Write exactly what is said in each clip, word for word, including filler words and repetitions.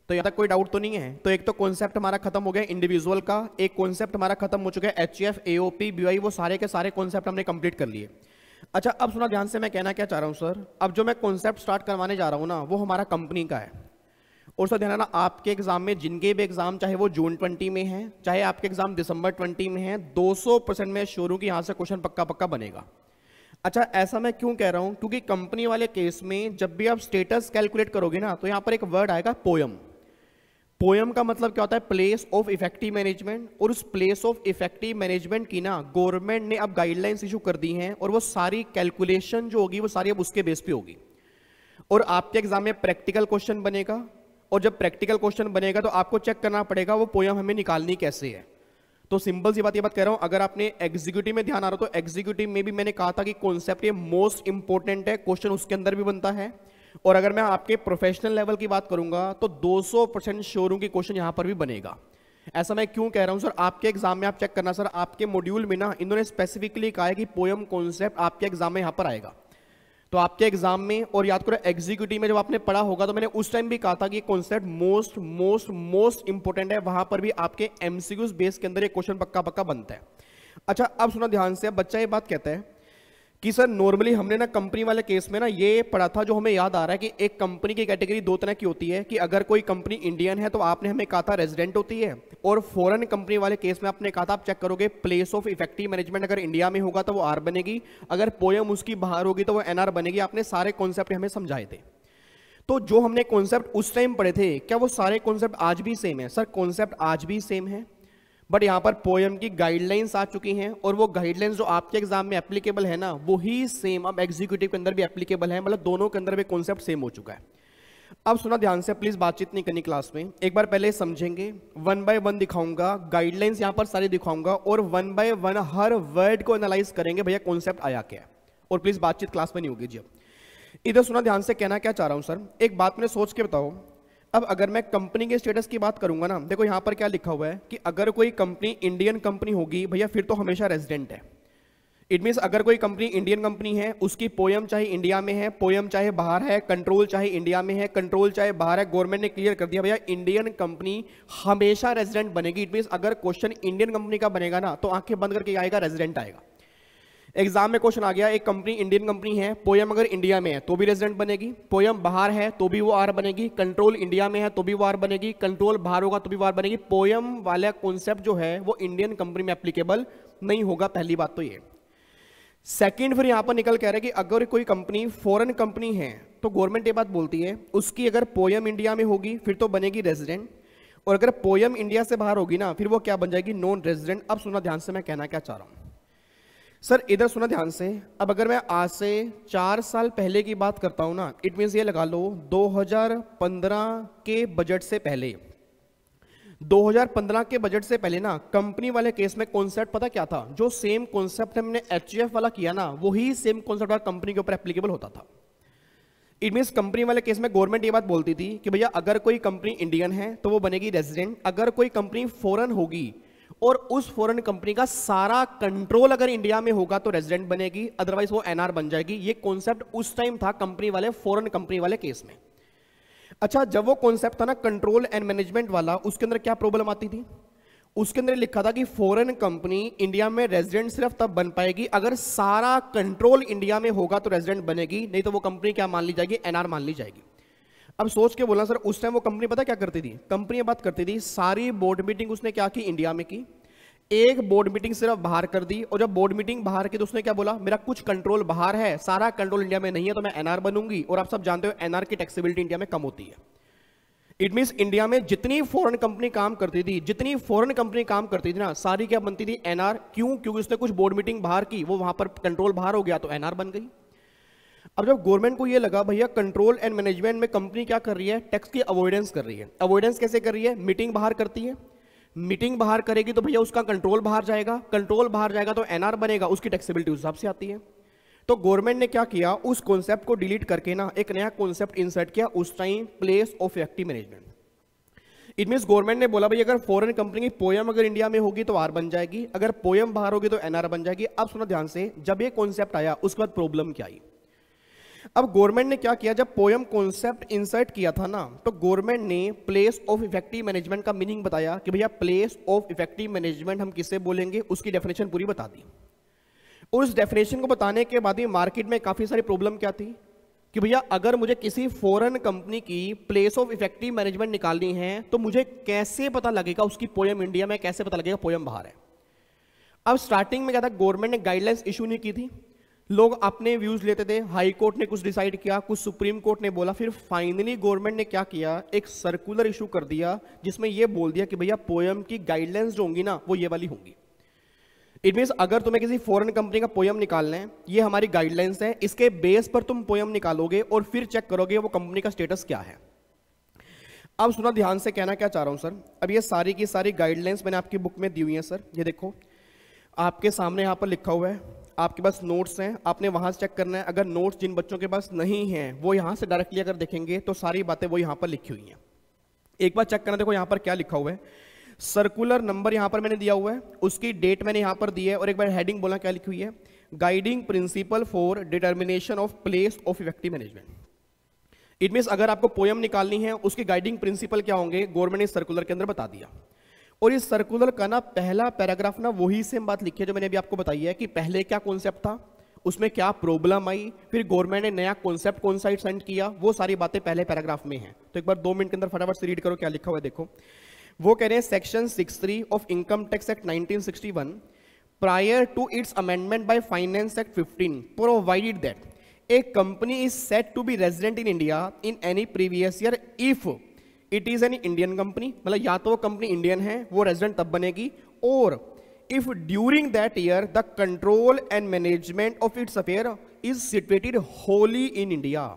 तो यहाँ तक कोई डाउट तो नहीं है। तो एक तो कॉन्सेप्ट हमारा खत्म हो गया इंडिविजुअल का, एक कॉन्सेप्ट हमारा खत्म हो चुका है एच एफ, एओपी, बीवाई, वो सारे के सारे कॉन्सेप्ट हमने कंप्लीट कर लिए। अच्छा अब सुना ध्यान से, मैं कहना क्या चाह रहा हूँ सर, अब जो मैं कॉन्सेप्ट स्टार्ट करवाने जा रहा हूँ ना वो हमारा कंपनी का है। और सर ध्यान रखना, आपके एग्जाम में जिनके भी एग्जाम चाहे वो जून ट्वेंटी में है चाहे आपके एग्जाम दिसंबर ट्वेंटी में है, दो सौ परसेंट में श्योर हूं कि यहाँ से क्वेश्चन पक्का पक्का बनेगा। अच्छा ऐसा मैं क्यों कह रहा हूं, क्योंकि कंपनी वाले केस में जब भी आप स्टेटस कैलकुलेट करोगे ना तो यहाँ पर एक वर्ड आएगा पोयम। पोयम का मतलब क्या होता है, प्लेस ऑफ इफेक्टिव मैनेजमेंट। और उस प्लेस ऑफ इफेक्टिव मैनेजमेंट की ना गवर्नमेंट ने अब गाइडलाइंस इशू कर दी हैं, और वो सारी कैलकुलेशन जो होगी वो सारी अब उसके बेस पे होगी। और आपके एग्जाम में प्रैक्टिकल क्वेश्चन बनेगा, और जब प्रैक्टिकल क्वेश्चन बनेगा तो आपको चेक करना पड़ेगा वो पोयम हमें निकालनी कैसे है। तो सिंपल सी बात ये बात कह रहा हूं, अगर आपने एग्जीक्यूटिव में ध्यान आ रहा हो तो एग्जीक्यूटिव में भी मैंने कहा था कि कॉन्सेप्ट ये मोस्ट इंपॉर्टेंट है, क्वेश्चन उसके अंदर भी बनता है। और अगर मैं आपके प्रोफेशनल लेवल की बात करूंगा तो दो सौ परसेंट श्योर हूं कि क्वेश्चन यहां पर भी बनेगा। ऐसा मैं क्यों कह रहा हूं सर, आपके एग्जाम में आप चेक करना सर, आपके मॉड्यूल में ना इन्होंने स्पेसिफिकली कहा है कि पोयम कॉन्सेप्ट आपके एग्जाम में यहां पर आएगा। तो आपके एग्जाम में, और याद करो एग्जीक्यूटिव में जब आपने पढ़ा होगा तो मैंने उस टाइम भी कहा था कि concept most most most important है, वहां पर भी आपके एमसीक्यूज बेस के अंदर एक क्वेश्चन पक्का पक्का बनता है। अच्छा अब सुना ध्यान से, अब बच्चा ये बात कहता है कि सर नॉर्मली हमने ना कंपनी वाले केस में ना ये पढ़ा था, जो हमें याद आ रहा है कि एक कंपनी की कैटेगरी दो तरह की होती है कि अगर कोई कंपनी इंडियन है तो आपने हमें कहा था रेजिडेंट होती है, और फॉरेन कंपनी वाले केस में आपने कहा था आप चेक करोगे प्लेस ऑफ इफेक्टिव मैनेजमेंट अगर इंडिया में होगा तो वो आर बनेगी, अगर पोयम उसकी बाहर होगी तो वो एनआर बनेगी। आपने सारे कॉन्सेप्ट हमें समझाए थे। तो जो हमने कॉन्सेप्ट उस टाइम पढ़े थे क्या वो सारे कॉन्सेप्ट आज भी सेम है? सर कॉन्सेप्ट आज भी सेम है, बट यहां पर पोयम की गाइडलाइंस आ चुकी हैं, और वो गाइडलाइंस जो आपके एग्जाम में एप्लीकेबल है ना वो ही सेम अब एग्जीक्यूटिव के अंदर भी एप्लीकेबल है, मतलब दोनों के अंदर भी कॉन्सेप्ट सेम हो चुका है। अब सुना ध्यान से, प्लीज बातचीत नहीं करनी क्लास में, एक बार पहले समझेंगे, वन बाय वन दिखाऊंगा, गाइडलाइंस यहां पर सारी दिखाऊंगा, और वन बाय वन हर वर्ड को एनालाइज करेंगे भैया कॉन्सेप्ट आया क्या है। और प्लीज बातचीत क्लास में नहीं होगी जी। इधर सुना ध्यान से, कहना क्या चाह रहा हूं सर, एक बात मैंने सोच के बताओ। अब अगर मैं कंपनी के स्टेटस की बात करूंगा ना, देखो यहां पर क्या लिखा हुआ है कि अगर कोई कंपनी इंडियन कंपनी होगी भैया फिर तो हमेशा रेजिडेंट है। इट मींस अगर कोई कंपनी इंडियन कंपनी है, उसकी पोयम चाहे इंडिया में है, पोयम चाहे बाहर है, कंट्रोल चाहे इंडिया में है, कंट्रोल चाहे बाहर है, गवर्नमेंट ने क्लियर कर दिया भैया इंडियन कंपनी हमेशा रेजिडेंट बनेगी। इट मींस अगर क्वेश्चन इंडियन कंपनी का बनेगा ना तो आंखें बंद करके आएगा रेजिडेंट आएगा। एग्जाम में क्वेश्चन आ गया, एक कंपनी इंडियन कंपनी है, पोयम अगर इंडिया में है तो भी रेजिडेंट बनेगी, पोयम बाहर है तो भी वो आर बनेगी, कंट्रोल इंडिया में है तो भी वो आर बनेगी, कंट्रोल बाहर होगा तो भी वो आर बनेगी। पोयम वाला कॉन्सेप्ट जो है वो इंडियन कंपनी में एप्लीकेबल नहीं होगा, पहली बात तो ये। सेकंड फिर यहां पर निकल कह रहे कि अगर कोई कंपनी फॉरेन कंपनी है तो गवर्नमेंट ये बात बोलती है उसकी अगर पोयम इंडिया में होगी फिर तो बनेगी रेजिडेंट, और अगर पोयम इंडिया से बाहर होगी ना फिर वो क्या बन जाएगी, नॉन रेजिडेंट। अब सुना ध्यान से, मैं कहना क्या चाह रहा हूं सर, इधर सुना ध्यान से। अब अगर मैं आज से चार साल पहले की बात करता हूं ना, इट मींस ये लगा लो दो हज़ार पंद्रह के बजट से पहले, दो हज़ार पंद्रह के बजट से पहले ना कंपनी वाले केस में कॉन्सेप्ट पता क्या था, जो सेम कॉन्सेप्ट हमने एचयूएफ वाला किया ना वही सेम कॉन्सेप्ट कंपनी के ऊपर एप्लीकेबल होता था। इट मींस कंपनी वाले केस में गवर्नमेंट ये बात बोलती थी कि भैया अगर कोई कंपनी इंडियन है तो वो बनेगी रेजिडेंट, अगर कोई कंपनी फॉरेन होगी और उस फॉरेन कंपनी का सारा कंट्रोल अगर इंडिया में होगा तो रेजिडेंट बनेगी, अदरवाइज वो एनआर बन जाएगी। ये कॉन्सेप्ट उस टाइम था कंपनी वाले फॉरेन कंपनी वाले केस में। अच्छा जब वो कॉन्सेप्ट था ना कंट्रोल एंड मैनेजमेंट वाला, उसके अंदर क्या प्रॉब्लम आती थी, उसके अंदर लिखा था कि फॉरेन कंपनी इंडिया में रेजिडेंट सिर्फ तब बन पाएगी अगर सारा कंट्रोल इंडिया में होगा तो रेजिडेंट बनेगी, नहीं तो वो कंपनी क्या मान ली जाएगी, एनआर मान ली जाएगी। अब सोच के बोलना सर, उस टाइम वो कंपनी पता क्या करती थी, कंपनी बात करती थी सारी बोर्ड मीटिंग उसने क्या की, इंडिया में की, एक बोर्ड मीटिंग सिर्फ बाहर कर दी, और जब बोर्ड मीटिंग बाहर की तो उसने क्या बोला, मेरा कुछ कंट्रोल बाहर है, सारा कंट्रोल इंडिया में नहीं है तो मैं एनआर बनूंगी। और आप सब जानते हो एनआर की टैक्सेबिलिटी इंडिया में कम होती है। इट मींस इंडिया में जितनी फॉरेन कंपनी काम करती थी, जितनी फॉरेन कंपनी काम करती थी ना, सारी क्या बनती थी, एनआर। क्यों? क्योंकि उसने कुछ बोर्ड मीटिंग बाहर की, वो वहां पर कंट्रोल बाहर हो गया तो एनआर बन गई। अब जब गवर्नमेंट को ये लगा भैया कंट्रोल एंड मैनेजमेंट में कंपनी क्या कर रही है, टैक्स की अवॉइडेंस कर रही है। अवॉइडेंस कैसे कर रही है, मीटिंग बाहर करती है, मीटिंग बाहर करेगी तो भैया उसका कंट्रोल बाहर जाएगा, कंट्रोल बाहर जाएगा तो एनआर बनेगा, उसकी टैक्सेबिलिटी उस हिसाब से आती है। तो गवर्नमेंट ने क्या किया, उस कॉन्सेप्ट को डिलीट करके ना एक नया कॉन्सेप्ट इंसर्ट किया, उस time place of effective management. It means government ने बोला भाई अगर फॉरेन कंपनी की पोयम अगर इंडिया में होगी तो आर बन जाएगी, अगर पोयम बाहर होगी तो एनआर बन जाएगी। अब सुनो ध्यान से, जब ये कॉन्सेप्ट आया उसके बाद प्रॉब्लम क्या आई। अब गवर्नमेंट ने क्या किया, जब पोयम कॉन्सेप्ट इंसर्ट किया था ना, तो गवर्नमेंट ने प्लेस ऑफ इफेक्टिव मैनेजमेंट का मीनिंग बताया कि भैया प्लेस ऑफ इफेक्टिव मैनेजमेंट हम किससे बोलेंगे, उसकी डेफिनेशन पूरी बता दी। और उस डेफिनेशन को बताने के बाद ही मार्केट में काफी सारी प्रॉब्लम क्या थी कि भैया अगर मुझे किसी फॉरेन कंपनी की प्लेस ऑफ इफेक्टिव मैनेजमेंट निकालनी है तो मुझे कैसे पता लगेगा उसकी पोयम इंडिया में, कैसे पता लगेगा पोयम बाहर है। अब स्टार्टिंग में क्या था, गवर्नमेंट ने गाइडलाइंस इशू नहीं की थी, लोग अपने व्यूज लेते थे, हाई कोर्ट ने कुछ डिसाइड किया, कुछ सुप्रीम कोर्ट ने बोला, फिर फाइनली गवर्नमेंट ने क्या किया, एक सर्कुलर इशू कर दिया जिसमें यह बोल दिया कि भैया पोयम की गाइडलाइंस जो होंगी ना वो ये वाली होंगी। इट मींस अगर तुम्हें किसी फॉरेन कंपनी का पोयम निकालना है, ये हमारी गाइडलाइंस है, इसके बेस पर तुम पोयम निकालोगे और फिर चेक करोगे वो कंपनी का स्टेटस क्या है। अब सुना ध्यान से, कहना क्या चाह रहा हूं सर, अब ये सारी की सारी गाइडलाइंस मैंने आपकी बुक में दी हुई है सर, ये देखो आपके सामने यहां पर लिखा हुआ है, आपके पास नोट्स हैं, आपने वहां से चेक करना है। अगर नोट्स जिन बच्चों के पास नहीं है वो यहां से डायरेक्टली अगर देखेंगे तो सारी बातें वो यहां पर लिखी हुई हैं। एक बार चेक करना, देखो यहां पर क्या लिखा हुआ है, सर्कुलर नंबर यहां पर मैंने दिया हुआ है, उसकी डेट मैंने यहां पर दी है, और एक बार हेडिंग बोला क्या लिखी हुई है, guiding principle for determination of place of effective management. It means अगर आपको पोयम निकालनी है उसके गाइडिंग प्रिंसिपल क्या होंगे, गवर्नमेंट ने सर्कुलर के अंदर बता दिया। और इस सर्कुलर का ना पहला पैराग्राफ ना वही सेम बात लिखी है जो मैंने अभी आपको बताई है कि पहले क्या कॉन्सेप्ट था, उसमें क्या प्रॉब्लम आई, फिर गवर्नमेंट ने नया कॉन्सेप्ट कौन सा सेंड किया, वो सारी बातें पहले पैराग्राफ में हैं। तो एक बार दो मिनट के अंदर फटाफट से रीड करो क्या लिखा हुआ है। देखो वो कह रहे हैं section six three of income tax act nineteen sixty one prior to its amendment by finance act fifteen provided that a company is set to be resident in India in any previous year if it is an Indian company, मतलब या तो वो company Indian है वो resident तब बनेगी, और if during that year the control and management of its affair is situated wholly in India.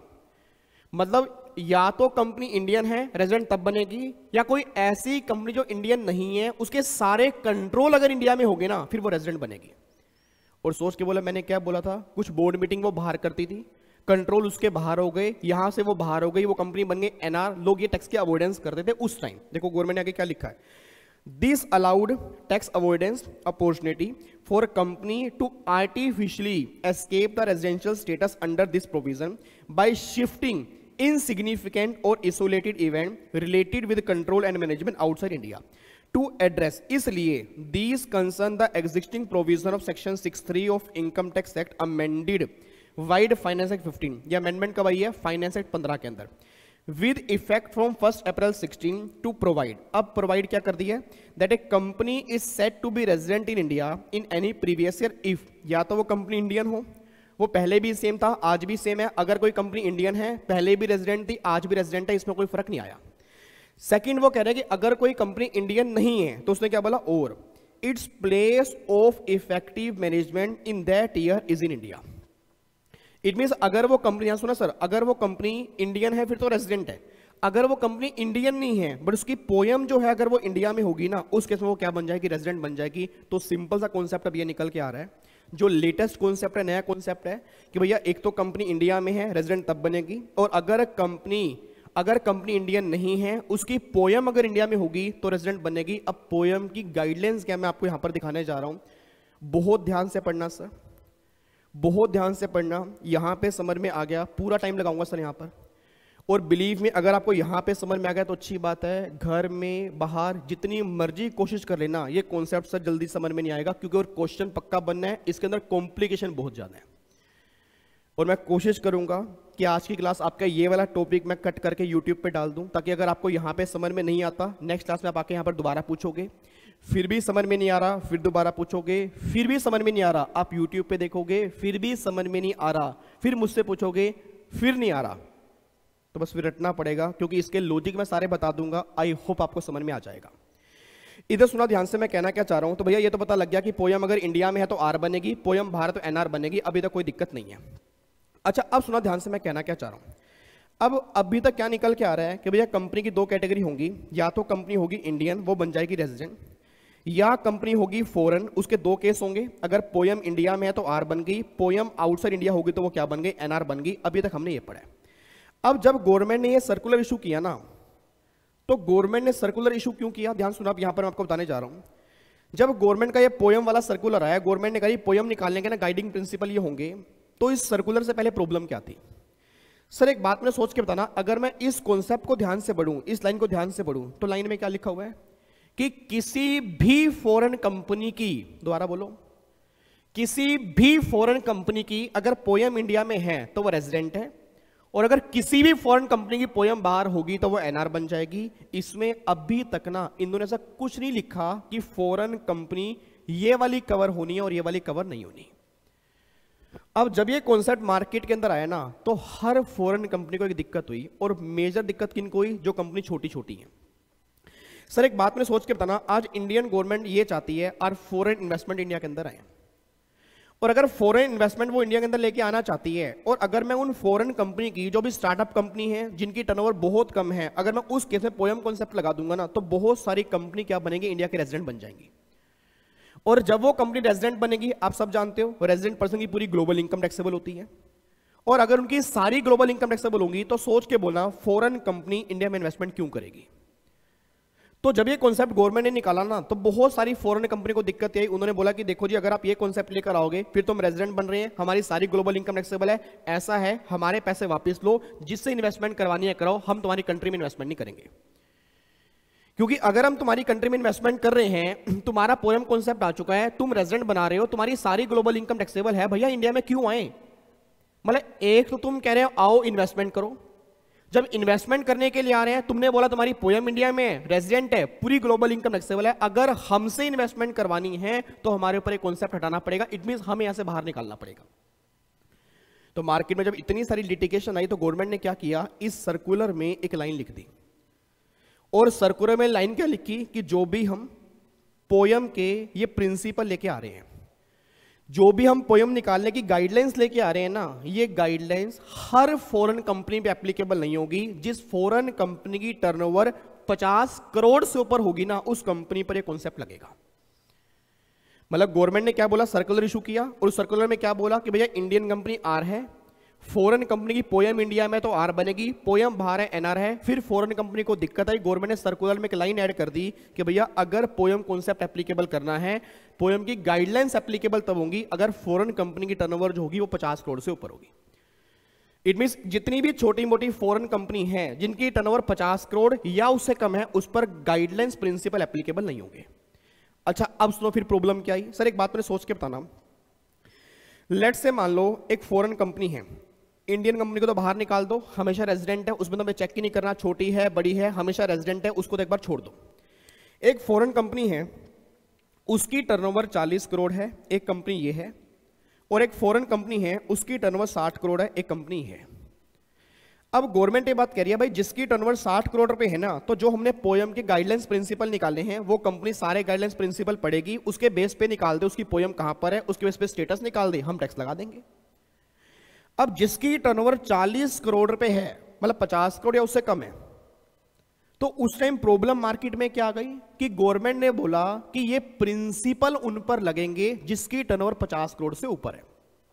मतलब या तो कंपनी इंडियन है रेजिडेंट तब बनेगी, या कोई ऐसी कंपनी जो इंडियन नहीं है उसके सारे कंट्रोल अगर इंडिया में होंगे ना फिर वो रेजिडेंट बनेगी। और सोच के बोला मैंने क्या बोला था, कुछ बोर्ड मीटिंग वो बाहर करती थी, कंट्रोल उसके बाहर हो गए, यहां से वो बाहर हो गई, वो कंपनी बन गई एनआर, लोग ये टैक्स की अवॉइडेंस करते थे उस टाइम। देखो गवर्नमेंट ने आगे क्या लिखा है, this allowed tax avoidance opportunity for company to artificially escape the residential status under this provision by shifting insignificant or isolated event related with control and management outside India to address, इसलिए these concern the existing provision of section six three of income tax act amended vide finance act fifteen. ये amendment कब आई है, finance act पंद्रह के अंदर, with effect from first April sixteen to provide. अब provide क्या कर दिया है that a company is set to be resident in India in any previous year if, या तो वो कंपनी इंडियन हो, वो पहले भी सेम था आज भी सेम है, अगर कोई कंपनी इंडियन है पहले भी रेजिडेंट थी आज भी रेजिडेंट है, इसमें कोई फर्क नहीं आया। सेकंड वो कह रहे हैं कि अगर कोई कंपनी इंडियन नहीं है तो उसने क्या बोला, और its place of effective management in that year is in India. It means अगर वो कंपनी, यहां सुना सर, अगर वो कंपनी इंडियन है फिर तो रेजिडेंट है, अगर वो कंपनी इंडियन नहीं है बट उसकी पोयम जो है अगर वो इंडिया में होगी ना उस केस में वो क्या बन जाएगी, रेजिडेंट बन जाएगी। तो सिंपल सा कॉन्सेप्ट अब ये निकल के आ रहा है, जो लेटेस्ट कॉन्सेप्ट है, नया कॉन्सेप्ट है कि भैया एक तो कंपनी इंडिया में है रेजिडेंट तब बनेगी, और अगर कंपनी अगर कंपनी इंडियन नहीं है उसकी पोयम अगर इंडिया में होगी तो रेजिडेंट बनेगी। अब पोयम की गाइडलाइंस क्या मैं आपको यहां पर दिखाने जा रहा हूं, बहुत ध्यान से पढ़ना सर, बहुत ध्यान से पढ़ना, यहां पे समझ में आ गया, पूरा टाइम लगाऊंगा सर यहां पर, और बिलीव में अगर आपको यहां पे समझ में आ गया तो अच्छी बात है, घर में बाहर जितनी मर्जी कोशिश कर लेना ये कॉन्सेप्ट सर जल्दी समझ में नहीं आएगा, क्योंकि और क्वेश्चन पक्का बनना है, इसके अंदर कॉम्प्लिकेशन बहुत ज्यादा है। और मैं कोशिश करूंगा कि आज की क्लास आपका ये वाला टॉपिक मैं कट करके यूट्यूब पे डाल दूं, ताकि अगर आपको यहां पे समझ में नहीं आता नेक्स्ट क्लास में आप आके यहां पर दोबारा पूछोगे, फिर भी समझ में नहीं आ रहा फिर दोबारा पूछोगे, फिर भी समझ में नहीं आ रहा आप यूट्यूब पे देखोगे, फिर भी समझ में नहीं आ रहा फिर मुझसे पूछोगे, फिर नहीं आ रहा तो बस फिर रटना पड़ेगा, क्योंकि इसके लॉजिक मैं सारे बता दूंगा, आई होप आपको समझ में आ जाएगा। इधर सुना ध्यान से, मैं कहना क्या चाह रहा हूं, तो भैया ये तो पता लग गया कि पोयम अगर इंडिया में है तो आर बनेगी, पोयम बाहर तो एनआर बनेगी, अभी तक कोई दिक्कत नहीं है। अच्छा अब सुना ध्यान से, मैं कहना क्या चाह रहा हूं, अब अभी तक क्या निकल के आ रहा है कि भैया कंपनी की दो कैटेगरी होंगी, या तो कंपनी होगी इंडियन वो बन जाएगी रेजिडेंट, या कंपनी होगी फॉरेन, उसके दो केस होंगे, अगर पोयम इंडिया में है तो आर बन गई, पोयम आउटसाइड इंडिया होगी तो वो क्या बन गई, एनआर बन गई। अभी तक हमने ये पढ़ा है। अब जब गवर्नमेंट ने ये सर्कुलर इशू किया ना, तो गवर्नमेंट ने सर्कुलर इशू क्यों किया, ध्यान सुना, अब यहां पर मैं आपको बताने जा रहा हूं। जब गवर्नमेंट का ये पोयम वाला सर्कुलर आया, गवर्नमेंट ने कहा पोयम निकालने के ना गाइडिंग प्रिंसिपल ये होंगे, तो इस सर्कुलर से पहले प्रॉब्लम क्या थी सर एक बात मैंने सोच के बताना, अगर मैं इस कॉन्सेप्ट को ध्यान से पढ़ूं, इस लाइन को ध्यान से पढ़ूं, तो लाइन में क्या लिखा हुआ है कि किसी भी फॉरेन कंपनी की, दोबारा बोलो, किसी भी फॉरेन कंपनी की अगर पोयम इंडिया में है तो वो रेजिडेंट है, और अगर किसी भी फॉरेन कंपनी की पोयम बाहर होगी तो वो एनआर बन जाएगी। इसमें अभी तक ना इन्होंने ऐसा कुछ नहीं लिखा कि फॉरेन कंपनी ये वाली कवर होनी है और ये वाली कवर नहीं होनी। अब जब ये कॉन्सेप्ट मार्केट के अंदर आया ना, तो हर फॉरेन कंपनी को एक दिक्कत हुई, और मेजर दिक्कत किनको हुई? जो कंपनी छोटी छोटी है। सर एक बात मैंने सोच के बताना, आज इंडियन गवर्नमेंट ये चाहती है और फॉरेन इन्वेस्टमेंट इंडिया के अंदर आए, और अगर फॉरेन इन्वेस्टमेंट वो इंडिया के अंदर लेके आना चाहती है, और अगर मैं उन फॉरेन कंपनी की जो भी स्टार्टअप कंपनी है जिनकी टर्नओवर बहुत कम है, अगर मैं उस केस में पोयम कॉन्सेप्ट लगा दूंगा ना, तो बहुत सारी कंपनी क्या बनेगी? इंडिया के रेजिडेंट बन जाएंगी। और जब वो कंपनी रेजिडेंट बनेगी, आप सब जानते हो रेजिडेंट पर्सन की पूरी ग्लोबल इनकम टैक्सेबल होती है, और अगर उनकी सारी ग्लोबल इनकम टैक्सेबल होंगी तो सोच के बोलना फॉरेन कंपनी इंडिया में इन्वेस्टमेंट क्यों करेगी। तो जब ये कॉन्सेप्ट गवर्नमेंट ने निकाला ना, तो बहुत सारी फॉरेन कंपनी को दिक्कत आई। उन्होंने बोला कि देखो जी, अगर आप ये कॉन्सेप्ट लेकर आओगे फिर तुम रेजिडेंट बन रहे हैं, हमारी सारी ग्लोबल इनकम टैक्सेबल है, ऐसा है हमारे पैसे वापस लो, जिससे इन्वेस्टमेंट करवानी है कराओ, हम तुम्हारी कंट्री में इन्वेस्टमेंट नहीं करेंगे। क्योंकि अगर हम तुम्हारी कंट्री में इन्वेस्टमेंट कर रहे हैं, तुम्हारा पोयम कॉन्सेप्ट आ चुका है, तुम रेजिडेंट बना रहे हो, तुम्हारी सारी ग्लोबल इनकम टैक्सेबल है, भैया इंडिया में क्यों आए? मतलब एक तो तुम कह रहे हो आओ इन्वेस्टमेंट करो, जब इन्वेस्टमेंट करने के लिए आ रहे हैं, तुमने बोला तुम्हारी पोयम इंडिया में रेजिडेंट है, पूरी ग्लोबल इनकम टैक्सेबल है, अगर हमसे इन्वेस्टमेंट करवानी है तो हमारे ऊपर एक कॉन्सेप्ट हटाना पड़ेगा, इट मींस हमें यहां से बाहर निकालना पड़ेगा। तो मार्केट में जब इतनी सारी लिटिगेशन आई तो गवर्नमेंट ने क्या किया, इस सर्कुलर में एक लाइन लिख दी, और सर्कुलर में लाइन क्या लिखी कि जो भी हम पोयम के ये प्रिंसिपल लेके आ रहे हैं, जो भी हम पोयम निकालने की गाइडलाइंस लेके आ रहे हैं ना, ये गाइडलाइंस हर फॉरेन कंपनी पे एप्लीकेबल नहीं होगी। जिस फॉरेन कंपनी की टर्नओवर पचास करोड़ से ऊपर होगी ना, उस कंपनी पर ये कॉन्सेप्ट लगेगा। मतलब गवर्नमेंट ने क्या बोला, सर्कुलर इशू किया, और उस सर्कुलर में क्या बोला कि भैया इंडियन कंपनी आर है, फॉरेन कंपनी की पोयम इंडिया में तो आर बनेगी, पोयम बाहर है एनआर है। फिर फॉरेन कंपनी को दिक्कत आई, गवर्नमेंट ने सर्कुलर में एक लाइन ऐड कर दी कि भैया अगर पोयम कॉन्सेप्ट एप्लीकेबल करना है, पोयम की गाइडलाइंस एप्लीकेबल तब होंगी अगर फॉरेन कंपनी की टर्नओवर जो होगी वो पचास करोड़ से ऊपर होगी। इट मींस जितनी भी छोटी मोटी फॉरेन कंपनी है जिनकी टर्नओवर पचास करोड़ या उससे कम है, उस पर गाइडलाइंस प्रिंसिपल एप्लीकेबल नहीं होंगे। अच्छा अब सुनो फिर प्रॉब्लम क्या आई। सर एक बात मैंने सोच के बताना, लेट से मान लो एक फॉरेन कंपनी है, इंडियन कंपनी को तो बाहर निकाल दो, हमेशा रेजिडेंट है, उसमें तो हमें चेक ही नहीं करना छोटी है बड़ी है, हमेशा रेजिडेंट है, उसको तो एक बार छोड़ दो। एक फॉरेन कंपनी है, उसकी टर्नओवर चालीस करोड़ है, एक कंपनी ये है, और एक फॉरेन कंपनी है उसकी टर्नओवर साठ करोड़ है, एक कंपनी है। अब गवर्नमेंट ये बात कह रही है भाई जिसकी टर्नओवर साठ करोड़ रुपए है ना, तो जो हमने पोयम के गाइडलाइंस प्रिंसिपल निकाले हैं वो कंपनी सारे गाइडलाइंस प्रिंसिपल पढ़ेगी, उसके बेस पे निकाल दे उसकी पोयम कहां पर है, उसके बेस पे स्टेटस निकाल दे, हम टैक्स लगा देंगे। अब जिसकी टर्नओवर चालीस करोड़ रुपए है, मतलब पचास करोड़ या उससे कम है, तो उस टाइम प्रॉब्लम मार्केट में क्या आ गई कि गवर्नमेंट ने बोला कि ये प्रिंसिपल उन पर लगेंगे जिसकी टर्नओवर पचास करोड़ से ऊपर है।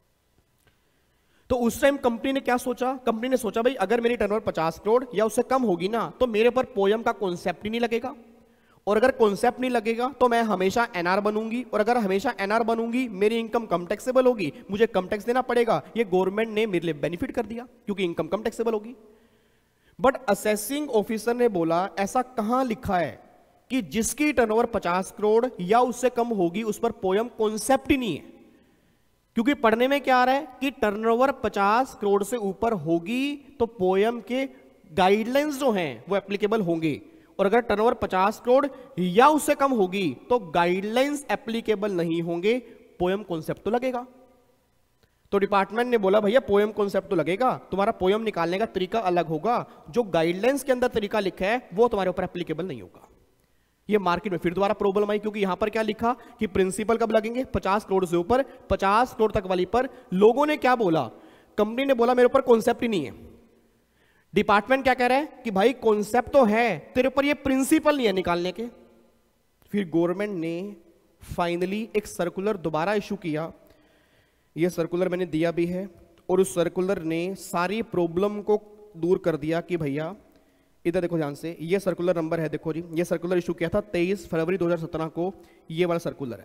तो उस टाइम कंपनी ने क्या सोचा, कंपनी ने सोचा भाई अगर मेरी टर्नओवर पचास करोड़ या उससे कम होगी ना, तो मेरे पर पोयम का कॉन्सेप्ट ही नहीं लगेगा, और अगर कॉन्सेप्ट नहीं लगेगा तो मैं हमेशा एनआर बनूंगी, और अगर हमेशा एनआर बनूंगी मेरी इनकम कम टैक्सेबल होगी, मुझे कम टैक्स देना पड़ेगा। ये गवर्नमेंट ने मेरे लिए बेनिफिट कर दिया क्योंकि इनकम कम टैक्सेबल होगी। बट असेसिंग ऑफिसर ने बोला ऐसा कहां लिखा है कि जिसकी टर्नओवर पचास करोड़ या उससे कम होगी उस पर पोयम कॉन्सेप्ट ही नहीं है, क्योंकि पढ़ने में क्या आ रहा है कि टर्नओवर पचास करोड़ से ऊपर होगी तो पोयम के गाइडलाइंस जो हैं वो एप्लीकेबल होंगे, और अगर टर्नओवर पचास करोड़ या उससे कम होगी तो गाइडलाइंस एप्लीकेबल नहीं होंगे, पोयम कॉन्सेप्ट तो लगेगा। तो डिपार्टमेंट ने बोला भैया पोयम कॉन्सेप्ट तो लगेगा, तुम्हारा पोयम निकालने का तरीका अलग होगा, जो गाइडलाइंस के अंदर तरीका लिखा है वो तुम्हारे ऊपर एप्लीकेबल नहीं होगा। ये मार्केट में फिर दोबारा प्रॉब्लम आई, क्योंकि यहां पर क्या लिखा कि प्रिंसिपल कब लगेंगे, पचास करोड़ से ऊपर, पचास करोड़ तक वाली पर लोगों ने क्या बोला, कंपनी ने बोला मेरे ऊपर कॉन्सेप्ट ही नहीं है। डिपार्टमेंट क्या कह रहा है कि भाई कॉन्सेप्ट तो है, तेरे ऊपर ये प्रिंसिपल नहीं है निकालने के। फिर गवर्नमेंट ने फाइनली एक सर्कुलर दोबारा इशू किया, ये सर्कुलर मैंने दिया भी है, और उस सर्कुलर ने सारी प्रॉब्लम को दूर कर दिया कि भैया इधर देखो ध्यान से, ये सर्कुलर नंबर है, देखो जी, ये सर्कुलर इशू किया था तेईस फरवरी दो हज़ार सत्रह को, ये वाला सर्कुलर है।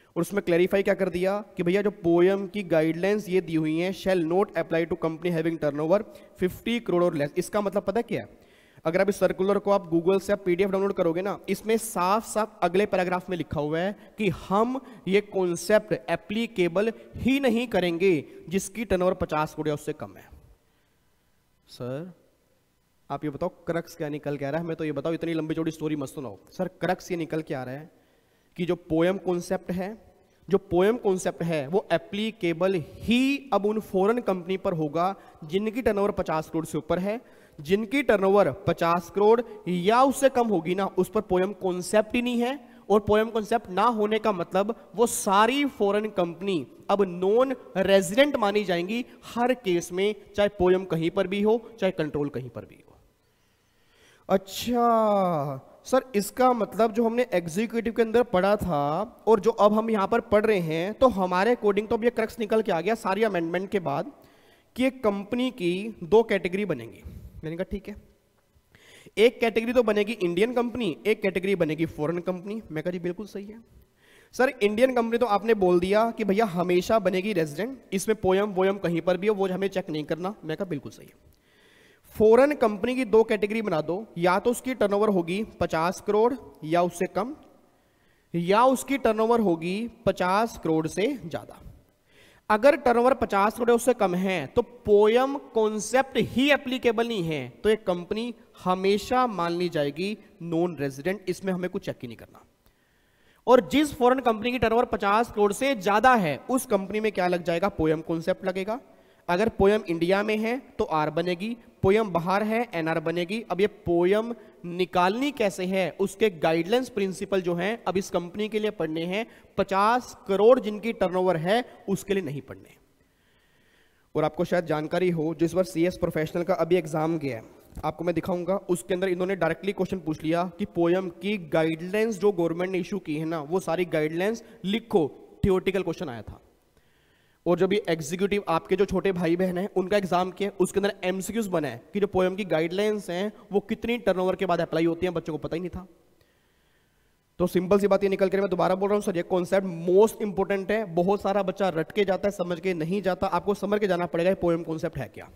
और उसमें क्लैरिफाई क्या कर दिया कि भैया जो पोयम की गाइडलाइंस ये दी हुई हैं, shall not apply to company having turnover fifty crore और लेस। इसका मतलब पता क्या है, अगर आप इस सर्कुलर को आप गूगल से आप पीडीएफ डाउनलोड करोगे ना, इसमें साफ साफ अगले पैराग्राफ में लिखा हुआ है कि हम ये कॉन्सेप्ट एप्लीकेबल ही नहीं करेंगे जिसकी टर्नओवर पचास करोड़ या उससे कम है। सर आप ये बताओ क्रक्स क्या निकल के आ रहा है, हमें तो ये बताओ, इतनी लंबी चौड़ी स्टोरी मत सुनाओ। सर क्रक्स ये निकल के आ रहा है कि जो पोयम कॉन्सेप्ट है, जो पोयम कॉन्सेप्ट है वो एप्लीकेबल ही अब उन फॉरेन कंपनी पर होगा जिनकी टर्नओवर पचास करोड़ से ऊपर है। जिनकी टर्नओवर पचास करोड़ या उससे कम होगी ना, उस पर पोयम कॉन्सेप्ट ही नहीं है। और पोयम कॉन्सेप्ट ना होने का मतलब वो सारी फॉरेन कंपनी अब नॉन रेजिडेंट मानी जाएंगी हर केस में, चाहे पोयम कहीं पर भी हो चाहे कंट्रोल कहीं पर भी हो। अच्छा सर, इसका मतलब जो हमने एग्जीक्यूटिव के अंदर पढ़ा था और जो अब हम यहां पर पढ़ रहे हैं, तो हमारे अकॉर्डिंग तो अब ये क्रक्स निकल के आ गया सारी अमेंडमेंट के बाद कि एक कंपनी की दो कैटेगरी बनेंगी। मैंने कहा ठीक है, एक कैटेगरी तो बनेगी इंडियन कंपनी, एक कैटेगरी बनेगी फॉरेन कंपनी। मैं कहा जी बिल्कुल सही है सर। इंडियन कंपनी तो आपने बोल दिया कि भैया हमेशा बनेगी रेजिडेंट, इसमें पोयम वोयम कहीं पर भी हो वो हमें चेक नहीं करना। मैं कहा बिल्कुल सही है। फॉरेन कंपनी की दो कैटेगरी बना दो, या तो उसकी टर्नओवर होगी पचास करोड़ या उससे कम, या उसकी टर्नओवर होगी पचास करोड़ से ज्यादा। अगर टर्नओवर पचास करोड़ उससे कम है तो पोयम कॉन्सेप्ट ही एप्लीकेबल नहीं है, तो एक कंपनी हमेशा मान ली जाएगी नॉन रेजिडेंट, इसमें हमें कुछ चेक ही नहीं करना। और जिस फॉरेन कंपनी की टर्नओवर पचास करोड़ से ज्यादा है उस कंपनी में क्या लग जाएगा, पोयम कॉन्सेप्ट लगेगा। अगर पोयम इंडिया में है तो आर बनेगी, पोयम बाहर है एनआर बनेगी। अब ये पोयम निकालनी कैसे है, उसके गाइडलाइंस प्रिंसिपल जो हैं अब इस कंपनी के लिए पढ़ने हैं। पचास करोड़ जिनकी टर्नओवर है उसके लिए नहीं पढ़ने। और आपको शायद जानकारी हो, जिस बार सीएस प्रोफेशनल का अभी एग्जाम गया है, आपको मैं दिखाऊंगा, उसके अंदर इन्होंने डायरेक्टली क्वेश्चन पूछ लिया कि पोयम की गाइडलाइंस जो गवर्नमेंट ने इशू की है ना, वो सारी गाइडलाइंस लिखो। थियोरेटिकल क्वेश्चन आया था। और जो भी एग्जीक्यूटिव आपके जो छोटे भाई बहन हैं उनका एग्जाम किया, उसके अंदर एमसीक्यूज बना है कि जो पोयम की गाइडलाइंस हैं वो कितनी टर्नओवर के बाद अप्लाई होती हैं, बच्चों को पता ही नहीं था। तो सिंपल सी बात ये निकल कर, मैं दोबारा बोल रहा हूं सर, ये कॉन्सेप्ट मोस्ट इंपोर्टेंट है। बहुत सारा बच्चा रट के जाता है, समझ के नहीं जाता। आपको समझ के जाना पड़ेगा पोयम कॉन्सेप्ट है क्या।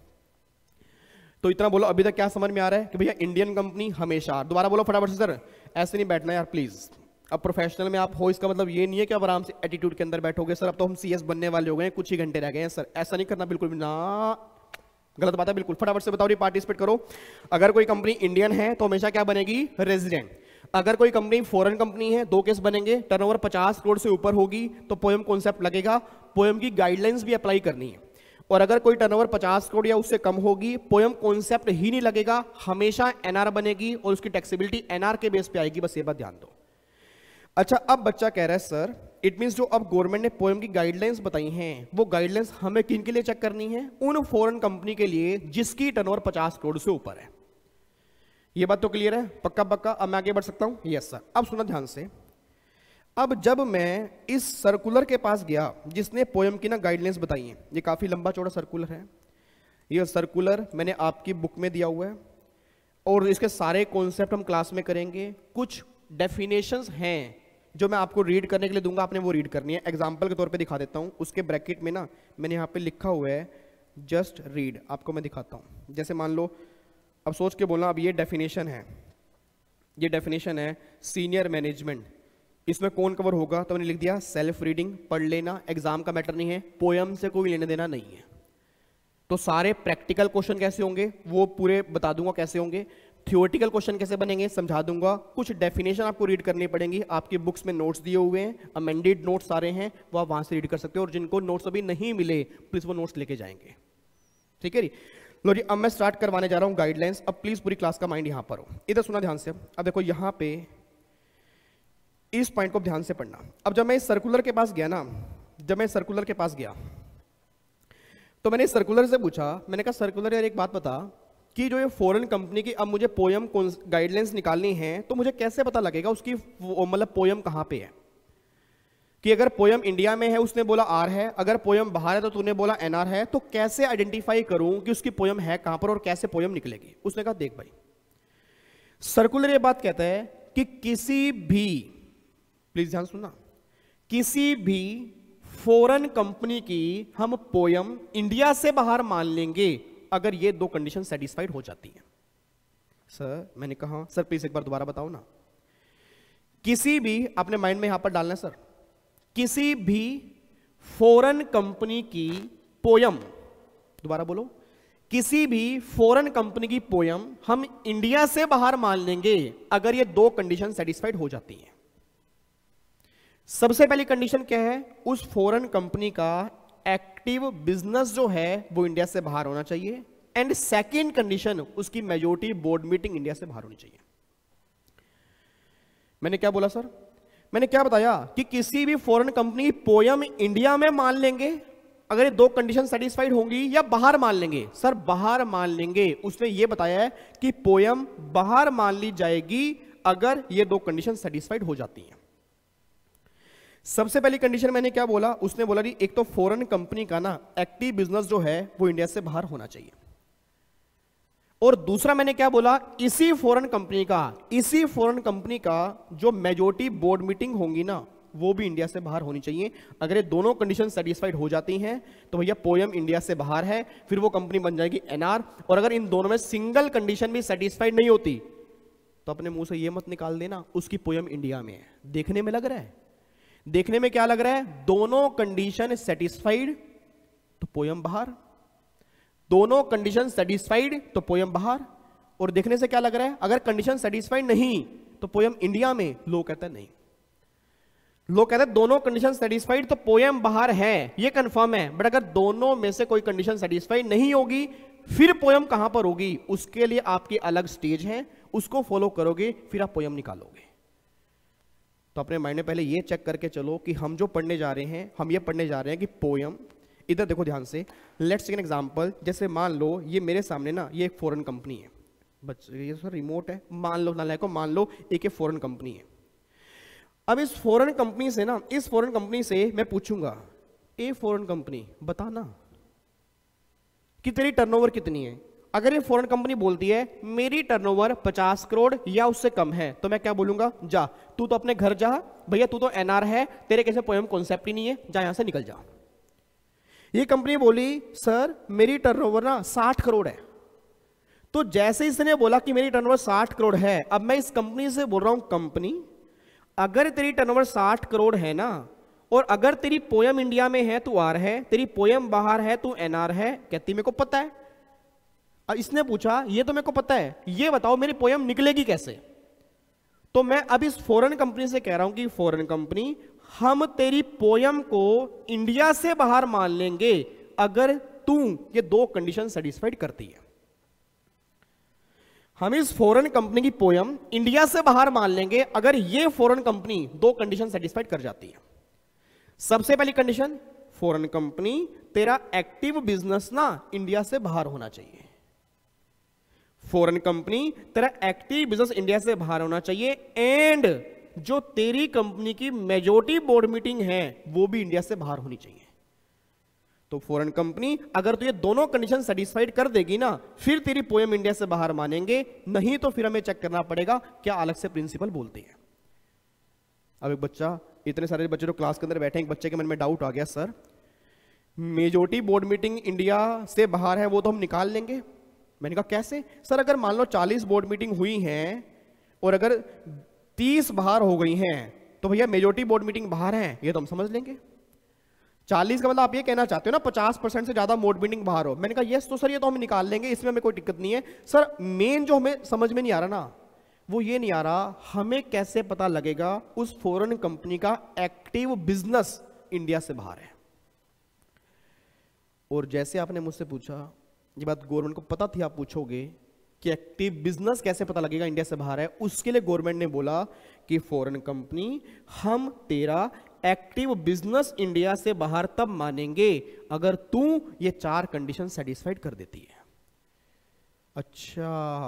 तो इतना बोलो, अभी तक क्या समझ में आ रहा है कि भैया इंडियन कंपनी हमेशा, दोबारा बोलो फटाफट से सर, ऐसे नहीं बैठना यार प्लीज। अब प्रोफेशनल में आप हो, इसका मतलब ये नहीं है कि आप आराम से एटीट्यूड के अंदर बैठोगे। सर अब तो हम सीएस बनने वाले हो गए, कुछ ही घंटे रह गए हैं सर, ऐसा नहीं करना बिल्कुल भी ना, गलत बात है बिल्कुल। फटाफट से बताओ, पार्टिसिपेट करो। अगर कोई कंपनी इंडियन है तो हमेशा क्या बनेगी, रेजिडेंट। अगर कोई कंपनी फॉरेन कंपनी है, दो केस बनेंगे, टर्नओवर पचास करोड़ से ऊपर होगी तो पोयम कॉन्सेप्ट लगेगा, पोयम की गाइडलाइंस भी अप्लाई करनी है। और अगर कोई टर्नओवर पचास करोड़ या उससे कम होगी, पोयम कॉन्सेप्ट ही नहीं लगेगा, हमेशा एनआर बनेगी और उसकी टैक्सेबिलिटी एनआर के बेस पे आएगी। बस ये बात ध्यान दो। अच्छा, अब बच्चा कह रहा है सर, इट मींस जो अब गवर्नमेंट ने पोयम की गाइडलाइंस बताई हैं, वो गाइडलाइंस हमें किन के लिए चेक करनी है, उन फॉरेन कंपनी के लिए जिसकी टर्नओवर पचास करोड़ से ऊपर है। ये बात तो क्लियर है, पक्का पक्का। अब मैं आगे बढ़ सकता हूं? Yes sir. अब सुना ध्यान से, अब जब मैं इस सर्कुलर के पास गया जिसने पोयम की ना गाइडलाइंस बताई हैं, ये काफी लंबा चौड़ा सर्कुलर है, ये सर्कुलर मैंने आपकी बुक में दिया हुआ है और इसके सारे कॉन्सेप्ट हम क्लास में करेंगे। कुछ डेफिनेशंस हैं जो मैं आपको रीड करने के लिए दूंगा, आपने वो रीड करनी है। एग्जाम्पल के तौर पे दिखा देता हूं, उसके ब्रैकेट में ना मैंने यहाँ पे लिखा हुआ है जस्ट रीड, आपको मैं दिखाता हूं। जैसे मान लो, अब सोच के बोलना, अब ये डेफिनेशन है, ये डेफिनेशन है सीनियर मैनेजमेंट, इसमें कौन कवर होगा, तो मैंने लिख दिया सेल्फ रीडिंग, पढ़ लेना, एग्जाम का मैटर नहीं है, पोयम से कोई लेने देना नहीं है। तो सारे प्रैक्टिकल क्वेश्चन कैसे होंगे वो पूरे बता दूंगा कैसे होंगे, थियोरेटिकल क्वेश्चन कैसे बनेंगे समझा दूंगा। कुछ डेफिनेशन आपको रीड करनी पड़ेंगी, आपकी बुक्स में नोट्स दिए हुए हैं, अमेंडेड नोट्स सारे हैं, वो आप वहां से रीड कर सकते हो। और जिनको नोट्स अभी नहीं मिले प्लीज वो नोट्स लेके जाएंगे, ठीक है जी। लो जी, अब मैं स्टार्ट करवाने जा रहा हूं गाइडलाइंस। अब प्लीज पूरी क्लास का माइंड यहां पर हो, इधर सुना ध्यान से। अब देखो यहां पे इस पॉइंट को ध्यान से पढ़ना। अब जब मैं इस सर्कुलर के पास गया ना, जब मैं सर्कुलर के पास गया तो मैंने सर्कुलर से पूछा, मैंने कहा सर्कुलर यार एक बात बता कि जो ये फॉरेन कंपनी की अब मुझे पोयम गाइडलाइंस निकालनी है तो मुझे कैसे पता लगेगा उसकी मतलब पोयम कहां पे है। कि अगर पोयम इंडिया में है उसने बोला आर है, अगर पोयम बाहर है तो तूने बोला एनआर है, तो कैसे आइडेंटिफाई करूं कि उसकी पोयम है कहां पर और कैसे पोयम निकलेगी। उसने कहा देख भाई, सर्कुलर ये बात कहता है कि किसी भी, प्लीज ध्यान सुनना, किसी भी फॉरेन कंपनी की हम पोयम इंडिया से बाहर मान लेंगे अगर ये दो कंडीशन सेटिस्फाइड हो जाती है। सर मैंने कहा सर प्लीज एक बार दोबारा बताओ ना। किसी भी, अपने माइंड में यहां पर डालना सर, किसी भी फॉरेन कंपनी की पोयम, दोबारा बोलो, किसी भी फॉरेन कंपनी की पोयम हम इंडिया से बाहर मान लेंगे अगर ये दो कंडीशन सेटिस्फाइड हो जाती हैं। सबसे पहली कंडीशन क्या है, उस फॉरेन कंपनी का एक्टिव बिजनेस जो है वो इंडिया से बाहर होना चाहिए, एंड सेकेंड कंडीशन उसकी मेजॉरिटी बोर्ड मीटिंग इंडिया से बाहर होनी चाहिए। मैंने क्या बोला सर, मैंने क्या बताया कि किसी भी फॉरेन कंपनी पोयम इंडिया में मान लेंगे अगर ये दो कंडीशन सेटिस्फाइड होंगी, या बाहर मान लेंगे। सर बाहर मान लेंगे, उसने ये बताया है कि पोयम बाहर मान ली जाएगी अगर ये दो कंडीशन सेटिस्फाइड हो जाती हैं। सबसे पहली कंडीशन मैंने क्या बोला, उसने बोला कि एक तो फॉरेन कंपनी का ना एक्टिव बिजनेस जो है वो इंडिया से बाहर होना चाहिए, और दूसरा मैंने क्या बोला, इसी फॉरेन कंपनी का इसी फॉरेन कंपनी का जो मेजॉरिटी बोर्ड मीटिंग होंगी ना वो भी इंडिया से बाहर होनी चाहिए। अगर ये दोनों कंडीशन सेटिस्फाइड हो जाती हैं तो भैया पोयम इंडिया से बाहर है, फिर वो कंपनी बन जाएगी एनआर। और अगर इन दोनों में सिंगल कंडीशन भी सेटिस्फाइड नहीं होती तो अपने मुंह से ये मत निकाल देना उसकी पोयम इंडिया में है। देखने में लग रहा है, देखने में क्या लग रहा है, दोनों कंडीशन सेटिस्फाइड तो पोयम बाहर, दोनों कंडीशन सेटिस्फाइड तो पोयम बाहर। और देखने से क्या लग रहा है, अगर कंडीशन सेटिस्फाइड नहीं तो पोयम इंडिया में। लोग कहते हैं नहीं, लोग कहते हैं दोनों कंडीशन सेटिस्फाइड तो पोयम बाहर है, ये कंफर्म है, बट अगर दोनों में से कोई कंडीशन सेटिस्फाइड नहीं होगी फिर पोयम कहां पर होगी, उसके लिए आपकी अलग स्टेज है, उसको फॉलो करोगे फिर आप पोयम निकालोगे। तो अपने माइंड में पहले ये चेक करके चलो कि हम जो पढ़ने जा रहे हैं, हम ये पढ़ने जा रहे हैं कि पोयम, इधर देखो ध्यान से, लेट्स टेक एन एग्जांपल। जैसे मान लो ये मेरे सामने ना ये एक फॉरेन कंपनी है, बच्चे ये सर रिमोट है, मान लो ना को मान लो एक फॉरेन कंपनी है। अब इस फॉरेन कंपनी से ना इस फॉरेन कंपनी से मैं पूछूंगा, ए फॉरेन कंपनी बताना कि तेरी टर्नओवर कितनी है। अगर ये फॉरेन कंपनी बोलती है मेरी टर्नओवर पचास करोड़ या उससे कम है, तो मैं क्या बोलूंगा, जा तू तो अपने घर जा भैया, तू तो एनआर है, तेरे कैसे पोयम कॉन्सेप्ट ही नहीं है, जा यहां से निकल जा। ये कंपनी बोली सर मेरी टर्नओवर ना साठ करोड़ है, तो जैसे इसने बोला कि मेरी टर्नओवर साठ करोड़ है, अब मैं इस कंपनी से बोल रहा हूं कंपनी अगर तेरी टर्नओवर साठ करोड़ है ना, और अगर तेरी पोयम इंडिया में है तू आर है, तेरी पोयम बाहर है तू एनआर है, कहती मेरे को पता है। अब इसने पूछा ये तो मेरे को पता है, ये बताओ मेरी पोयम निकलेगी कैसे। तो मैं अब इस फॉरेन कंपनी से कह रहा हूं कि फॉरेन कंपनी हम तेरी पोयम को इंडिया से बाहर मान लेंगे अगर तू ये दो कंडीशन सेटिस्फाइड करती है। हम इस फॉरेन कंपनी की पोयम इंडिया से बाहर मान लेंगे अगर ये फॉरेन कंपनी दो कंडीशन सेटिस्फाइड कर जाती है। सबसे पहली कंडीशन, फॉरेन कंपनी तेरा एक्टिव बिजनेस ना इंडिया से बाहर होना चाहिए। फॉरेन कंपनी तेरा एक्टिव बिजनेस इंडिया से बाहर होना चाहिए, एंड जो तेरी कंपनी की मेजॉरिटी बोर्ड मीटिंग है वो भी इंडिया से बाहर होनी चाहिए। तो फॉरेन कंपनी अगर तो ये दोनों कंडीशन सेटिस्फाइड कर देगी ना फिर तेरी पोयम इंडिया से बाहर मानेंगे, नहीं तो फिर हमें चेक करना पड़ेगा क्या अलग से प्रिंसिपल बोलते हैं। अब एक बच्चा, इतने सारे बच्चे जो क्लास के अंदर बैठे हैं, एक बच्चे के मन में डाउट आ गया, sir majority board meeting India से बाहर है वो तो हम निकाल लेंगे। मैंने कहा कैसे सर, अगर मान लो चालीस बोर्ड मीटिंग हुई हैं और अगर तीस बाहर हो गई हैं तो भैया मेजॉरिटी बोर्ड मीटिंग बाहर है ये तो हम समझ लेंगे। चालीस का मतलब आप ये कहना चाहते हो ना पचास परसेंट से ज्यादा बोर्ड मीटिंग बाहर हो। मैंने कहा यस, तो सर ये तो हम निकाल लेंगे, इसमें हमें कोई दिक्कत नहीं है। सर मेन जो हमें समझ में नहीं आ रहा ना वो ये नहीं आ रहा हमें कैसे पता लगेगा उस फॉरेन कंपनी का एक्टिव बिजनेस इंडिया से बाहर है। और जैसे आपने मुझसे पूछा, ये बात गवर्नमेंट को पता थी, आप पूछोगे कि एक्टिव बिजनेस कैसे पता लगेगा इंडिया से बाहर है, उसके लिए गवर्नमेंट ने बोला कि फॉरेन कंपनी हम तेरा एक्टिव बिजनेस इंडिया से बाहर तब मानेंगे अगर तू ये चार कंडीशन सेटिस्फाइड कर देती है। अच्छा,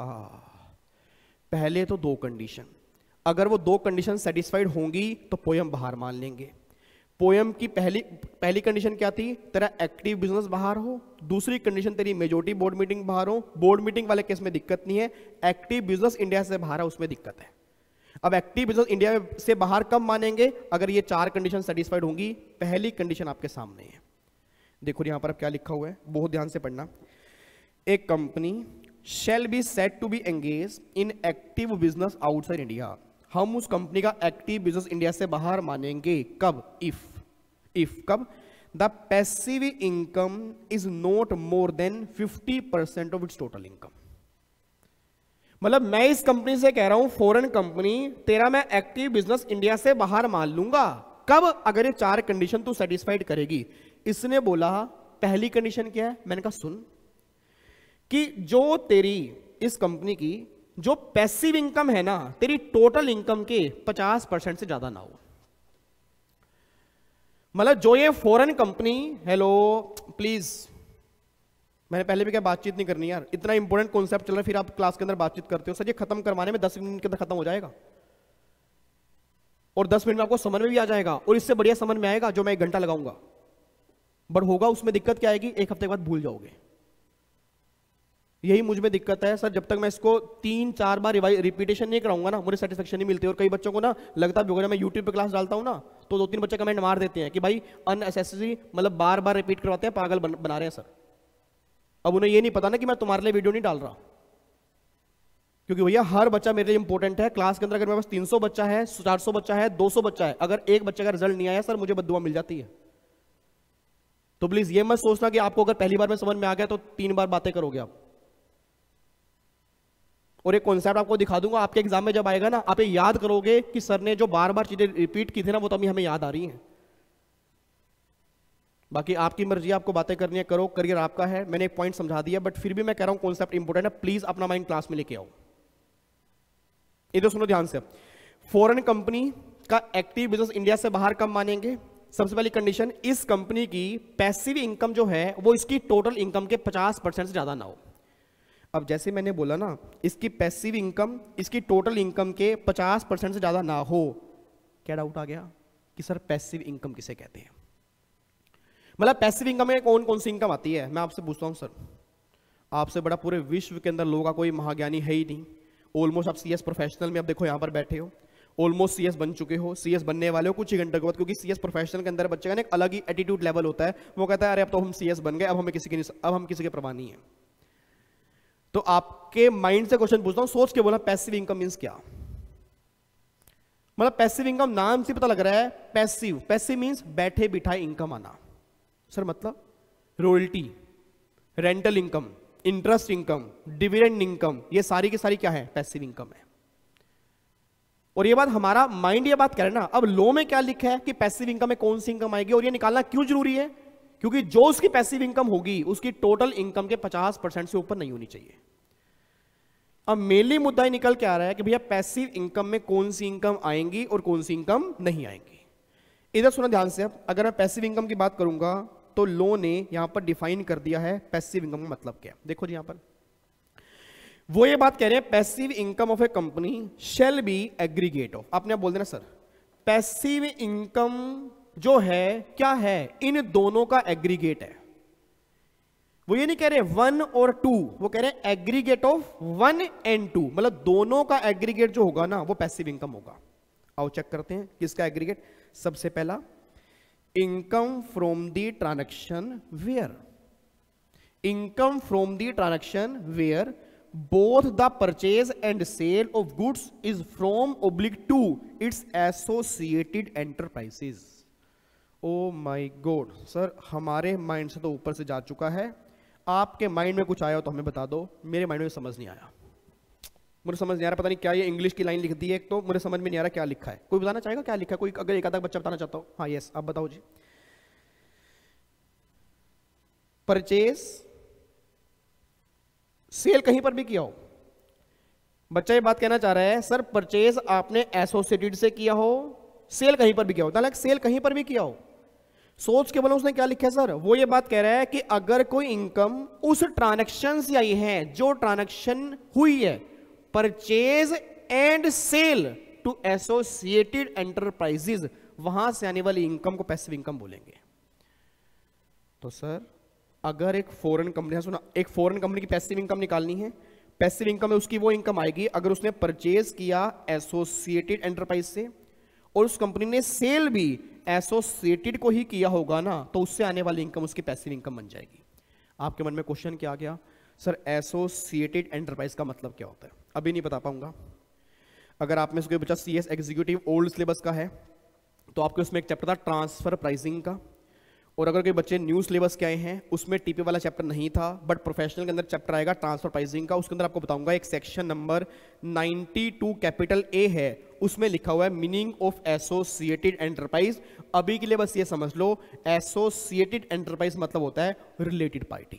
पहले तो दो कंडीशन, अगर वो दो कंडीशन सेटिस्फाइड होंगी तो पोयम बाहर मान लेंगे। पोयम की पहली पहली कंडीशन क्या थी, तेरा एक्टिव बिजनेस बाहर हो। दूसरी कंडीशन तेरी मेजॉरिटी बोर्ड मीटिंग बाहर हो। बोर्ड मीटिंग वाले केस में दिक्कत नहीं है, एक्टिव बिजनेस इंडिया से बाहर है उसमें दिक्कत है। अब एक्टिव बिजनेस इंडिया से बाहर कब मानेंगे? अगर ये चार कंडीशन सेटिस्फाइड होंगी। पहली कंडीशन आपके सामने है, देखो यहां पर अब क्या लिखा हुआ है, बहुत ध्यान से पढ़ना। एक company shall be set to be engage in active business outside India. हम उस कंपनी का एक्टिव बिजनेस इंडिया से बाहर मानेंगे कब? इफ इफ कब? The passive income is not more than fifty percent of its total income. मतलब मैं इस कंपनी से कह रहा हूं, फॉरेन कंपनी, तेरा मैं एक्टिव बिजनेस इंडिया से बाहर मान लूंगा कब? अगर ये चार कंडीशन तू सेटिस्फाइड करेगी। इसने बोला पहली कंडीशन क्या है? मैंने कहा सुन, कि जो तेरी इस कंपनी की जो पैसिव इनकम है ना, तेरी टोटल इनकम के पचास परसेंट से ज्यादा ना हो। मतलब जो ये फॉरेन कंपनी, हेलो प्लीज, मैंने पहले भी क्या बातचीत नहीं करनी यार, इतना इंपॉर्टेंट कॉन्सेप्ट चल रहा है, फिर आप क्लास के अंदर बातचीत करते हो। सर ये खत्म करवाने में दस मिनट के अंदर खत्म हो जाएगा, और दस मिनट में आपको समझ में भी आ जाएगा, और इससे बढ़िया समझ में आएगा जो मैं एक घंटा लगाऊंगा। बट होगा उसमें दिक्कत क्या आएगी? एक हफ्ते के बाद भूल जाओगे। यही मुझ में दिक्कत है सर, जब तक मैं इसको तीन चार बार रिपीटेशन नहीं कराऊंगा ना, मुझे सेटिस्फेक्शन नहीं मिलती। और कई बच्चों को ना लगता भी होगा, मैं यूट्यूब पे क्लास डालता हूं ना, तो दो तीन बच्चे कमेंट मार देते हैं कि भाई अननेसेसरी, मतलब बार बार रिपीट करवाते हैं, पागल बन, बना रहे हैं सर। अब उन्हें ये नहीं पता ना कि मैं तुम्हारे लिए वीडियो नहीं डाल रहा, क्योंकि भैया हर बच्चा मेरे लिए इंपॉर्टेंट है। क्लास के अंदर अगर मेरे पास तीन सौ बच्चा है, चार सौ बच्चा है, दो सौ बच्चा है, अगर एक बच्चे का रिजल्ट नहीं आया सर, मुझे बद्दुआ मिल जाती है। तो प्लीज ये मत सोचना कि आपको अगर पहली बार में समझ में आ गया तो तीन बार बातें करोगे आप। और एक कॉन्सेप्ट आपको दिखा दूंगा, आपके एग्जाम में जब आएगा ना, आप ये याद करोगे कि सर ने जो बार बार चीजें रिपीट की थी ना, वो तो अभी हमें याद आ रही हैं। बाकी आपकी मर्जी, आपको बातें करनी है करो, करियर आपका है। मैंने एक पॉइंट समझा दिया, बट फिर भी मैं कह रहा हूं कॉन्सेप्ट इंपॉर्टेंट है, प्लीज अपना माइंड क्लास में लेके आओ। इधर सुनो ध्यान से। फॉरेन कंपनी का एक्टिव बिजनेस इंडिया से बाहर कब मानेंगे? सबसे पहली कंडीशन, इस कंपनी की पैसिव इनकम जो है वो इसकी टोटल इनकम के पचास परसेंट से ज्यादा ना हो। अब जैसे मैंने बोला ना, इसकी पैसिव इनकम इसकी टोटल इनकम के पचास परसेंट से ज्यादा ना हो। क्या डाउट आ गया कि सर पैसिव इनकम किसे कहते हैं? मतलब पैसिव इनकम में कौन कौन सी इनकम आती है? मैं आपसे पूछता हूं सर, आपसे बड़ा पूरे विश्व के अंदर लोगों का कोई महाज्ञानी है ही नहीं। ऑलमोस्ट आप सीएस प्रोफेशनल में, अब देखो यहां पर बैठे हो, ऑलमोस्ट सीएस बन चुके हो, सीएस बनने वाले हो कुछ ही घंटे के बाद, क्योंकि सीएस प्रोफेशनल के अंदर बच्चे का एक अलग ही एटीट्यूड लेवल होता है। वो कहता है अरे अब तो हम सीएस बन गए, अब हमें किसी की अब हम किसी के परवाह नहीं है। तो आपके माइंड से क्वेश्चन पूछता हूं, सोच के बोला पैसिव इनकम मींस क्या? मतलब पैसिव इनकम नाम से पता लग रहा है, पैसिव पैसिव मींस बैठे बिठाए इनकम आना। सर मतलब royalty, rental income, interest income, dividend income, ये सारी की सारी क्या है? पैसिव इनकम है। और ये बात हमारा माइंड ये बात कह रहा है ना। अब लॉ में क्या लिखा है कि पैसिव इनकम में कौन सी इनकम आएगी, और ये निकालना क्यों जरूरी है? क्योंकि जो उसकी पैसिव इनकम होगी उसकी टोटल इनकम के पचास परसेंट से ऊपर नहीं होनी चाहिए। अब मेनली मुद्दा ही निकल के आ रहा है कि भैया पैसिव इनकम में कौन सी इनकम आएंगी और कौन सी इनकम नहीं आएंगी। इधर सुना ध्यान से। अब अगर मैं पैसिव इनकम की बात करूंगा तो लॉ ने यहां पर डिफाइन कर दिया है पैसिव इनकम का मतलब क्या। देखो जी यहां पर वो ये बात कह रहे हैं, passive income of a company shall be aggregate of, आपने आप बोल देना सर पैसिव इनकम जो है क्या है? इन दोनों का एग्रीगेट है। वो ये नहीं कह रहे वन और टू, वो कह रहे हैं aggregate of one and two, मतलब दोनों का एग्रीगेट जो होगा ना वो पैसिव इनकम होगा। आओ चेक करते हैं किसका एग्रीगेट। सबसे पहला, income from the transaction where, income from the transaction where both the purchase and sale of goods is from oblique to its associated enterprises। oh my god sir, हमारे mind से तो ऊपर से जा चुका है। आपके माइंड में कुछ आया हो तो हमें बता दो, मेरे माइंड में समझ नहीं आया। मुझे समझ नहीं आ रहा, पता नहीं क्या ये इंग्लिश की लाइन लिख दी है एक, तो मुझे समझ में नहीं आ रहा क्या लिखा है। कोई बताना चाहेगा क्या लिखा है? कोई अगर एक आधा बच्चा बताना चाहता हो? हाँ यस, आप बताओ जी। परचेज, सेल कहीं पर भी किया हो। बच्चा ये बात कहना चाह रहा है सर परचेज आपने एसोसिएटेड से किया हो, सेल कहीं पर भी किया हो, ताकि सेल कहीं पर भी किया हो। सोच के बोलो उसने क्या लिखा है सर, वो ये बात कह रहा है कि अगर कोई इनकम उस ट्रांजैक्शन से आई है जो ट्रांजैक्शन हुई है purchase and sale to associated enterprises, वहां से आने वाली इनकम को पैसिव इनकम बोलेंगे। तो सर अगर एक फॉरेन कंपनी, सुना, एक फॉरेन कंपनी की पैसिव इनकम निकालनी है, पैसिव इनकम में उसकी वो इनकम आएगी अगर उसने परचेज किया एसोसिएटेड एंटरप्राइज से और उस कंपनी ने सेल भी एसोसिएटेड को ही किया होगा ना, तो उससे आने वाली इनकम उसकी पैसिव इनकम बन जाएगी। आपके मन में क्वेश्चन क्या आ गया, सर एसोसिएटेड एंटरप्राइज का मतलब क्या होता है? अभी नहीं बता पाऊंगा। अगर आप में से कोई बच्चा C S executive old syllabus का है तो आपके उसमें एक चैप्टर था ट्रांसफर प्राइसिंग का, और अगर कोई बच्चे न्यू सिलेबस के आए हैं उसमें टीपी वाला चैप्टर नहीं था, बट प्रोफेशनल के अंदर चैप्टर आएगा ट्रांसफर प्राइसिंग का। उसके अंदर आपको बताऊंगा एक सेक्शन नंबर बानवे कैपिटल ए है, उसमें लिखा हुआ है मीनिंग ऑफ एसोसिएटेड एंटरप्राइज। अभी के लिए बस ये समझ लो, एसोसिएटेड एंटरप्राइज मतलब होता है रिलेटेड पार्टी।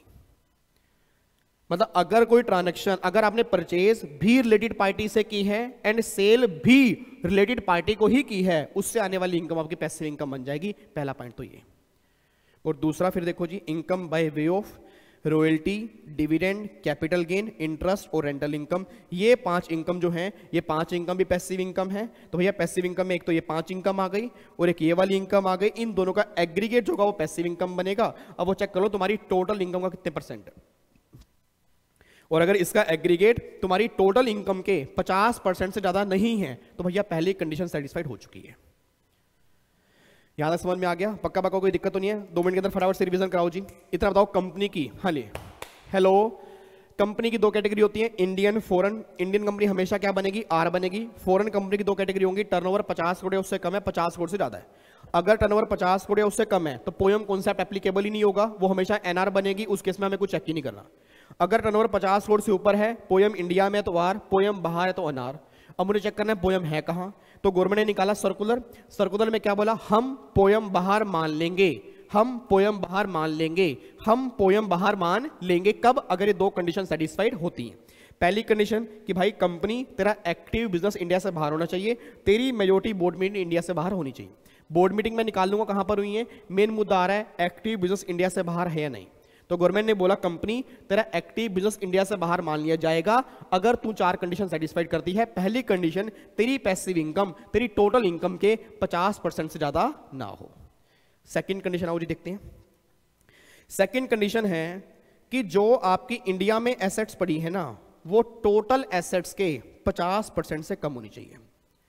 मतलब अगर कोई ट्रांजैक्शन, अगर आपने परचेज भी रिलेटेड पार्टी से की है एंड सेल भी रिलेटेड पार्टी को ही की है, उससे आने वाली इनकम आपकी पैसिव इनकम बन जाएगी। पहला पॉइंट तो ये। और दूसरा फिर देखो जी, income by way of royalty, dividend, capital gain, interest और रेंटल इनकम। ये पांच इनकम जो हैं, ये पांच इनकम भी पैसिव इनकम है। तो भैया पैसिव इनकम में एक तो ये पांच इनकम आ गई और एक ये वाली इनकम आ गई, इन दोनों का एग्रीगेट जो होगा वो पैसिव इनकम बनेगा। अब वो चेक कर लो तुम्हारी टोटल इनकम का कितने परसेंट है, और अगर इसका एग्रीगेट तुम्हारी टोटल इनकम के पचास परसेंट से ज्यादा नहीं है तो भैया पहली कंडीशन सेटिस्फाइड हो चुकी है। यहां तक समझ में आ गया? पक्का पक्का कोई दिक्कत तो नहीं है? दो मिनट के अंदर फटाफट से रिवीजन कराओ जी। इतना बताओ कंपनी की, हाँ ले हेलो, कंपनी की दो कैटेगरी होती है, इंडियन, फॉरेन। इंडियन कंपनी हमेशा क्या बनेगी? आर बनेगी। फॉरेन कंपनी की दो कैटेगरी होंगी, टर्नओवर पचास करोड़ उससे कम है, पचास करोड़ से ज्यादा है। अगर टर्नओवर पचास करोड़ उससे कम है तो पोयम कॉन्सेप्ट एप्लीकेबल ही नहीं होगा, वो हमेशा एनआर बनेगी, उस केस में हमें कुछ चेक ही नहीं करना। अगर टर्नओवर पचास करोड़ से ऊपर है, पोयम इंडिया में तो आर, पोयम बाहर है तो अनार। अब मुझे चेक करना है पोयम है कहां, तो गवर्नमेंट ने निकाला सर्कुलर। सर्कुलर में क्या बोला? हम पोयम बाहर मान लेंगे, हम पोयम बाहर मान लेंगे, हम पोयम बाहर मान लेंगे। कब? अगर ये दो कंडीशन सेटिस्फाइड होती हैं। पहली कंडीशन कि भाई कंपनी तेरा एक्टिव बिजनेस इंडिया से बाहर होना चाहिए, तेरी मेजोरिटी बोर्ड मीटिंग इंडिया से बाहर होनी चाहिए। बोर्ड मीटिंग में निकाल लूंगा कहां पर हुई है, मेन मुद्दा आ रहा है एक्टिव बिजनेस इंडिया से बाहर है या नहीं। तो गवर्नमेंट ने बोला कंपनी तेरा एक्टिव बिजनेस इंडिया से बाहर मान लिया जाएगा अगर तू चार कंडीशन सेटिस्फाइड करती है। पहली कंडीशन, तेरी पैसिव इनकम तेरी टोटल इनकम के पचास परसेंट से ज्यादा ना हो। सेकंड कंडीशन आओ जी देखते हैं। सेकंड कंडीशन है कि जो आपकी इंडिया में एसेट्स पड़ी है ना, वो टोटल एसेट्स के पचास परसेंट से कम होनी चाहिए।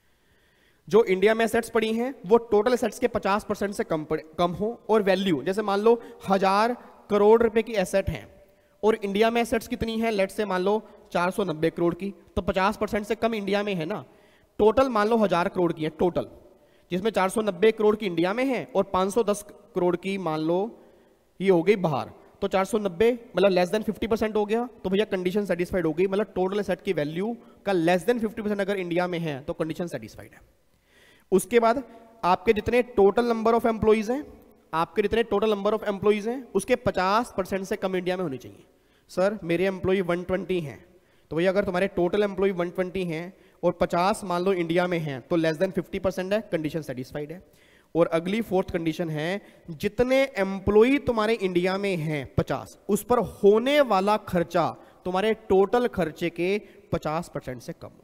जो इंडिया में एसेट्स पड़ी हैं वो टोटल एसेट्स के पचास परसेंट से कम कम हो। और वैल्यू, जैसे मान लो हजार करोड़ रुपए की एसेट है और इंडिया में एसेट्स कितनी है, लेट से मान लो चार सौ नब्बे करोड़ की, तो पचास परसेंट से कम इंडिया में है ना। टोटल मान लो हजार करोड़ की है टोटल, जिसमें चार सौ नब्बे करोड़ की इंडिया में है और पाँच सौ दस करोड़ की मान लो ये हो गई बाहर, तो चार सौ नब्बे मतलब लेस देन फिफ्टी परसेंट हो गया। तो भैया कंडीशन सेटिस्फाइड हो गई, मतलब टोटल एसेट की वैल्यू का लेस देन फिफ्टी परसेंट अगर इंडिया में है तो कंडीशन सेटिस्फाइड है। उसके बाद आपके जितने टोटल नंबर ऑफ एम्प्लॉइज हैं, आपके जितने टोटल नंबर ऑफ एम्प्लॉइज हैं उसके पचास परसेंट से कम इंडिया में होनी चाहिए। सर मेरे एम्प्लॉय वन ट्वेंटी हैं, तो भैया अगर तुम्हारे टोटल एम्प्लॉय वन ट्वेंटी हैं और पचास मान लो इंडिया में हैं तो लेस देन फिफ्टी परसेंट है, कंडीशन सेटिस्फाइड है। और अगली फोर्थ कंडीशन है, जितने एम्प्लॉय तुम्हारे इंडिया में हैं पचास, उस पर होने वाला खर्चा तुम्हारे टोटल खर्चे के पचास परसेंट से कम हो।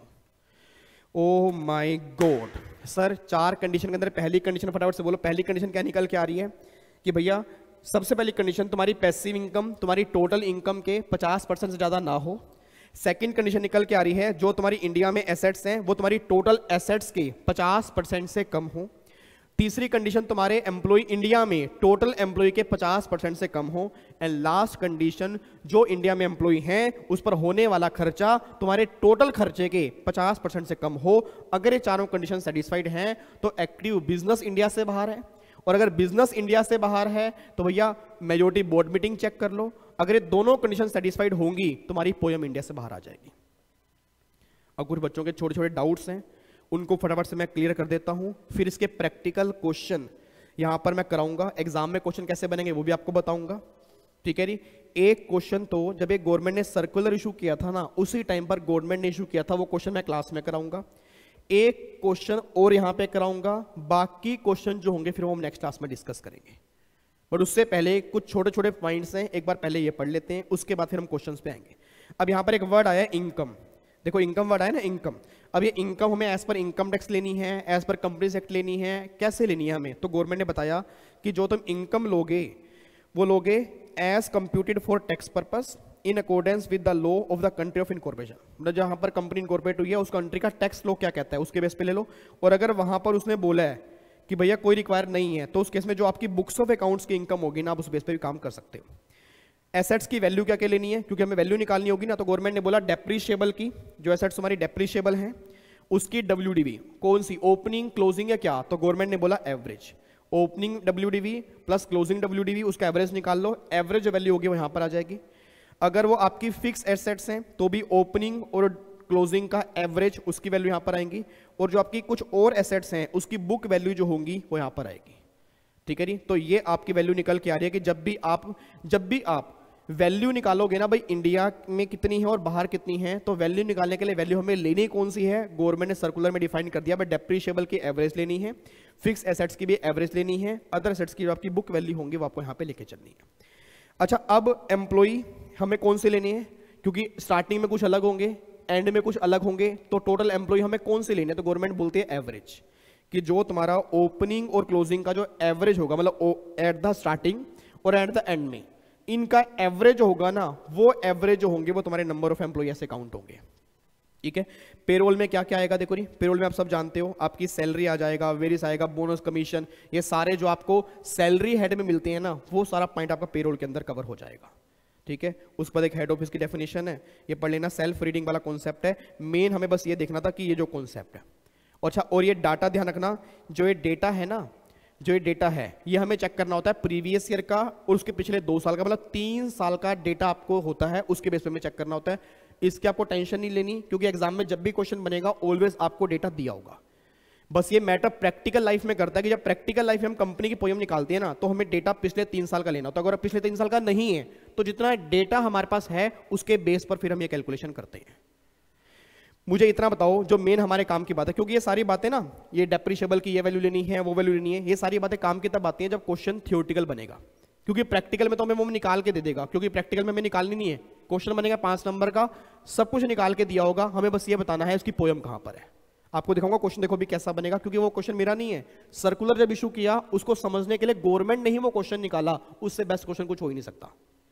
ओ माय गॉड सर, चार कंडीशन के अंदर पहली कंडीशन फटाफट से बोलो। पहली कंडीशन क्या निकल के आ रही है कि भैया सबसे पहली कंडीशन तुम्हारी पैसिव इनकम तुम्हारी टोटल इनकम के पचास परसेंट से ज्यादा ना हो। सेकंड कंडीशन निकल के आ रही है, जो तुम्हारी इंडिया में एसेट्स हैं वो तुम्हारी टोटल एसेट्स के पचास परसेंट से कम हो। तीसरी कंडीशन, तुम्हारे एम्प्लॉय इंडिया में टोटल एम्प्लॉय के पचास परसेंट से कम हो। एंड लास्ट कंडीशन, जो इंडिया में एम्प्लॉय हैं उस पर होने वाला खर्चा तुम्हारे टोटल खर्चे के पचास परसेंट से कम हो। अगर ये चारों कंडीशन सेटिस्फाइड हैं तो एक्टिव बिजनेस इंडिया से बाहर है, और अगर बिजनेस इंडिया से बाहर है तो भैया मेजोरिटी बोर्ड मीटिंग चेक कर लो। अगर ये दोनों कंडीशन सेटिस्फाइड होंगी तुम्हारी पोयम इंडिया से बाहर आ जाएगी। अब कुछ बच्चों के छोटे छोटे डाउट्स हैं, उनको फटाफट से मैं क्लियर कर देता हूं, फिर इसके प्रैक्टिकल क्वेश्चन यहां पर मैं कराऊंगा। एग्जाम में क्वेश्चन कैसे बनेंगे वो भी आपको बताऊंगा, ठीक है जी। एक क्वेश्चन तो जब एक गवर्नमेंट ने सर्कुलर इशू किया था ना, उसी टाइम पर गवर्नमेंट ने इशू किया था, वो क्वेश्चन मैं क्लास में कराऊंगा। एक क्वेश्चन और यहां पे कराऊंगा, बाकी क्वेश्चन जो होंगे फिर वो हम नेक्स्ट क्लास में डिस्कस करेंगे। बट उससे पहले कुछ छोटे छोटे पॉइंट्स हैं, एक बार पहले ये पढ़ लेते हैं, उसके बाद फिर हम क्वेश्चंस पे आएंगे। अब यहां पर एक वर्ड आया इनकम, देखो इनकम वर्ड आया ना, इनकम। अब ये इनकम हमें एज पर इनकम टैक्स लेनी है, एज पर कंपनीज एक्ट लेनी है, कैसे लेनी है हमें? तो गवर्नमेंट ने बताया कि जो तुम इनकम लोगे वो लोगे as computed for tax purpose in accordance with the law of the country of incorporation, मतलब जहां पर कंपनी इनकॉर्पोरेट हुई है उस कंट्री का टैक्स लॉ क्या कहता है उसके बेस पे ले लो। और अगर वहां पर उसने बोला है कि भैया कोई रिक्वायर नहीं है, तो उस केस में जो आपकी बुक्स ऑफ अकाउंट्स की इनकम होगी ना, आप उस बेस पे भी काम कर सकते हो। एसेट्स की वैल्यू क्या क्या लेनी है, क्योंकि हमें वैल्यू निकालनी होगी ना, तो गवर्नमेंट ने बोला डेप्रीशिएबल की, जो एसेट्स हमारी डेप्रीशिएबल हैं उसकी डब्ल्यूडीवी कौन सी, ओपनिंग क्लोजिंग या क्या, तो गवर्नमेंट ने बोला average. Opening WDV plus closing WDV, उसका एवरेज निकाल लो, एवरेज वैल्यू होगी वो यहां पर आ जाएगी। अगर वो आपकी फिक्स एसेट्स हैं तो भी ओपनिंग और क्लोजिंग का एवरेज उसकी वैल्यू यहां पर आएंगी, और जो आपकी कुछ और एसेट्स हैं उसकी बुक वैल्यू जो होंगी वो यहां पर आएगी। ठीक है जी, तो ये आपकी वैल्यू निकल के आ रही है कि जब भी आप जब भी आप वैल्यू निकालोगे ना भाई, इंडिया में कितनी है और बाहर कितनी है, तो वैल्यू निकालने के लिए वैल्यू हमें लेनी कौन सी है, गवर्नमेंट ने सर्कुलर में डिफाइन कर दिया, बट डेप्रीशिएबल की एवरेज लेनी है, फिक्स एसेट्स की भी एवरेज लेनी है, अदर एसेट्स की जो आपकी बुक वैल्यू होंगी वो आपको यहां पे लेके चलनी है। अच्छा, अब एम्प्लॉई हमें कौन से लेने हैं, क्योंकि स्टार्टिंग में कुछ अलग होंगे, एंड में कुछ अलग होंगे, तो टोटल एम्प्लॉई हमें कौन से लेने हैं, तो गवर्नमेंट बोलती है एवरेज, कि जो तुम्हारा ओपनिंग और क्लोजिंग का जो एवरेज होगा, मतलब एट द स्टार्टिंग और एट द एंड में इनका एवरेज होगा ना, वो एवरेज जो होंगे वो तुम्हारे नंबर ऑफ एम्प्लॉई से काउंट होंगे। ठीक है, पेरोल में क्या क्या आएगा, देखो नहीं, पेरोल में आप सब जानते हो आपकी सैलरी आ जाएगा, वेरिस आएगा, बोनस, कमीशन, ये सारे जो आपको सैलरी हेड में मिलते हैं ना, वो सारा पॉइंट आपका पेरोल के अंदर कवर हो जाएगा। ठीक है, उस पर एक हेड ऑफिस की डेफिनेशन है, ये पढ़ लेना, सेल्फ रीडिंग वाला कॉन्सेप्ट है, मेन हमें बस ये देखना था कि ये जो कॉन्सेप्ट है। अच्छा, और ये डाटा ध्यान रखना, जो ये डेटा है ना, जो ये डेटा है ये हमें चेक करना होता है प्रीवियस ईयर का और उसके पिछले दो साल का, मतलब तीन साल का डेटा आपको होता है, उसके बेस पे हमें चेक करना होता है। इसकी आपको टेंशन नहीं लेनी, क्योंकि एग्जाम में जब भी क्वेश्चन बनेगा ऑलवेज आपको डेटा दिया होगा। बस ये मैटर प्रैक्टिकल लाइफ में करता है कि जब प्रैक्टिकल लाइफ में हम कंपनी की पोएम निकालते हैं ना, तो हमें डेटा पिछले तीन साल का लेना होता है। अगर पिछले तीन साल का नहीं है तो जितना डेटा हमारे पास है उसके बेस पर फिर हम ये कैलकुलेशन करते हैं। मुझे इतना बताओ जो मेन हमारे काम की बात है, क्योंकि ये सारी बातें ना, ये डेप्रीशिएबल की ये वैल्यू लेनी है, वो वैल्यू लेनी है, ये सारी बातें काम की तब आती हैं जब क्वेश्चन थियोरेटिकल बनेगा, क्योंकि प्रैक्टिकल में तो हमें वो निकाल के दे देगा, क्योंकि प्रैक्टिकल में हमें निकालनी नहीं है, क्वेश्चन बनेगा पांच नंबर का, सब कुछ निकाल के दिया होगा, हमें बस ये बताना है उसकी पोएम कहां पर है। आपको दिखाऊंगा क्वेश्चन, देखो भी कैसा बनेगा, क्योंकि वो क्वेश्चन मेरा नहीं है, सर्कुलर जब इशू किया उसको समझने के लिए गवर्नमेंट ने ही वो क्वेश्चन निकाला, उससे बेस्ट क्वेश्चन कुछ हो ही नहीं सकता।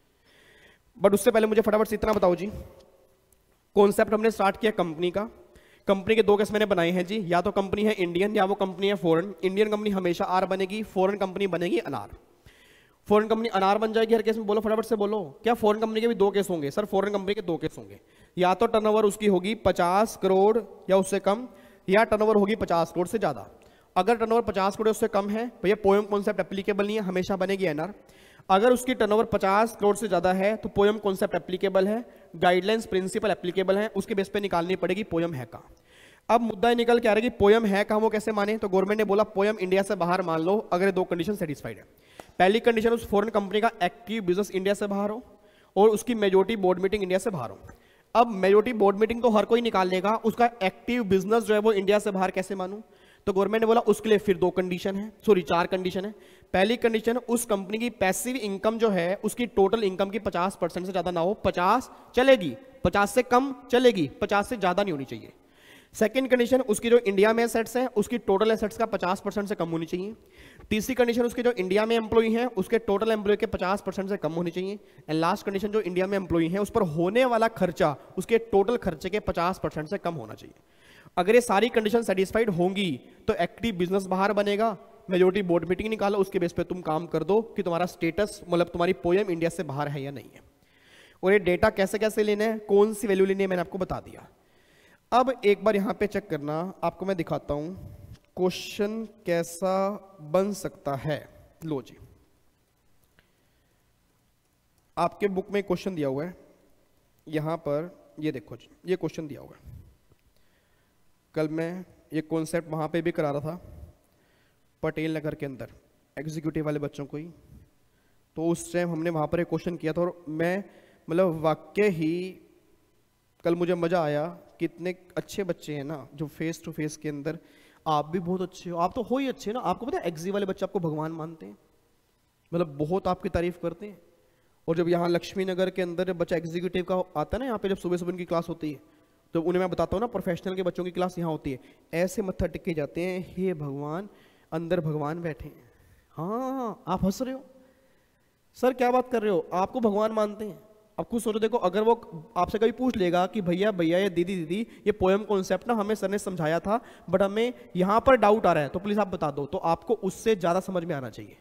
बट उससे पहले मुझे फटाफट से इतना बताओ जी, कॉन्सेप्ट हमने स्टार्ट किया कंपनी का। कंपनी के दो केस मैंने बनाए हैं जी, या तो कंपनी है इंडियन या वो कंपनी है फॉरेन। इंडियन कंपनी हमेशा आर बनेगी, फॉरेन कंपनी बनेगी अनार। फॉरेन कंपनी अनार बन जाएगी हर केस में, बोलो फटाफट से बोलो। क्या फॉरेन कंपनी के भी दो केस होंगे? सर फॉरेन कंपनी के दो केस होंगे, या तो टर्नओवर उसकी होगी पचास करोड़ या उससे कम, या टर्नओवर होगी पचास करोड़ से ज्यादा। अगर टर्नओवर पचास करोड़ उससे कम है भैया पोएम कॉन्सेप्ट एप्लीकेबल नहीं है, हमेशा बनेगी एनआर। अगर उसकी टर्नओवर पचास करोड़ से ज्यादा है तो पोएम कॉन्सेप्ट एप्लीकेबल है, गाइडलाइंस प्रिंसिपल एप्लीकेबल है, उसके बेस पे निकालनी पड़ेगी पोएम है का। अब मुद्दा निकल के आ रहा है कि पोएम है कहां, वो कैसे माने? तो गवर्नमेंट ने बोला पोएम इंडिया से बाहर मान लो अगर दो कंडीशन सेटिस्फाइड है। पहली कंडीशन उस फॉरेन कंपनी का एक्टिव बिजनेस इंडिया से बाहर हो और उसकी मेजोरिटी बोर्ड मीटिंग इंडिया से बाहर हो। अब मेजोरिटी बोर्ड मीटिंग तो हर कोई निकाल लेगा, उसका एक्टिव बिजनेस जो है वो इंडिया से बाहर कैसे मानूं? तो गवर्नमेंट ने बोला उसके लिए फिर दो कंडीशन है, सॉरी चार कंडीशन है। पहली कंडीशन, उस कंपनी की पैसिव इनकम जो है उसकी टोटल इनकम की पचास परसेंट से ज्यादा ना हो। पचास चलेगी, पचास से कम चलेगी, पचास से ज्यादा नहीं होनी चाहिए। सेकंड कंडीशन, उसकी जो इंडिया में एसेट्स हैं उसकी टोटल एसेट्स का पचास परसेंट से कम होनी चाहिए। तीसरी कंडीशन, उसके जो इंडिया में एम्प्लॉई हैं उसके टोटल एम्प्लॉई के पचास परसेंट से कम होनी चाहिए। एंड लास्ट कंडीशन, जो इंडिया में एम्प्लॉई हैं उस पर होने वाला खर्चा उसके टोटल खर्चे के पचास परसेंट से कम होना चाहिए। अगर ये सारी कंडीशन सेटिस्फाइड होंगी तो एक्टिव बिजनेस बाहर बनेगा, मेजोरिटी बोर्ड मीटिंग निकालो, उसके बेस पे तुम काम कर दो कि तुम्हारा स्टेटस मतलब तुम्हारी पोएम इंडिया से बाहर है या नहीं है। और ये डेटा कैसे कैसे लेना है, कौन सी वैल्यू लेनी है, मैंने आपको बता दिया। अब एक बार यहां पे चेक करना, आपको मैं दिखाता हूं क्वेश्चन कैसा बन सकता है। लो जी, आपके बुक में क्वेश्चन दिया हुआ है, यहां पर ये देखो जी, ये क्वेश्चन दिया हुआ है। कल मैं ये कॉन्सेप्ट वहां पे भी करा रहा था पटेल नगर के अंदर एग्जीक्यूटिव वाले बच्चों को ही, तो उस टाइम हमने वहां पर एक क्वेश्चन किया था और मैं मतलब वाकई ही कल मुझे मजा आया। कितने अच्छे बच्चे हैं ना जो फेस टू फेस के अंदर, आप भी बहुत अच्छे हो, आप तो हो ही अच्छे ना। आपको पता है एग्जी वाले बच्चे आपको भगवान मानते हैं, मतलब बहुत आपकी तारीफ करते हैं। और जब यहाँ लक्ष्मी नगर के अंदर जब बच्चा एग्जीक्यूटिव का आता है ना, यहाँ पे जब सुबह सुबह उनकी क्लास होती है तो उन्हें मैं बताता हूँ ना प्रोफेशनल के बच्चों की क्लास यहाँ होती है, ऐसे मत्था टिके जाते हैं, हे भगवान अंदर भगवान बैठे हैं। हाँ आप हंस रहे हो सर, क्या बात कर रहे हो, आपको भगवान मानते हैं? अब खुद सोचो, देखो अगर वो आपसे कभी पूछ लेगा कि भैया भैया ये दीदी दीदी ये पोएम कॉन्सेप्ट ना हमें सर ने समझाया था बट हमें यहां पर डाउट आ रहा है तो प्लीज आप बता दो, तो आपको उससे ज्यादा समझ में आना चाहिए,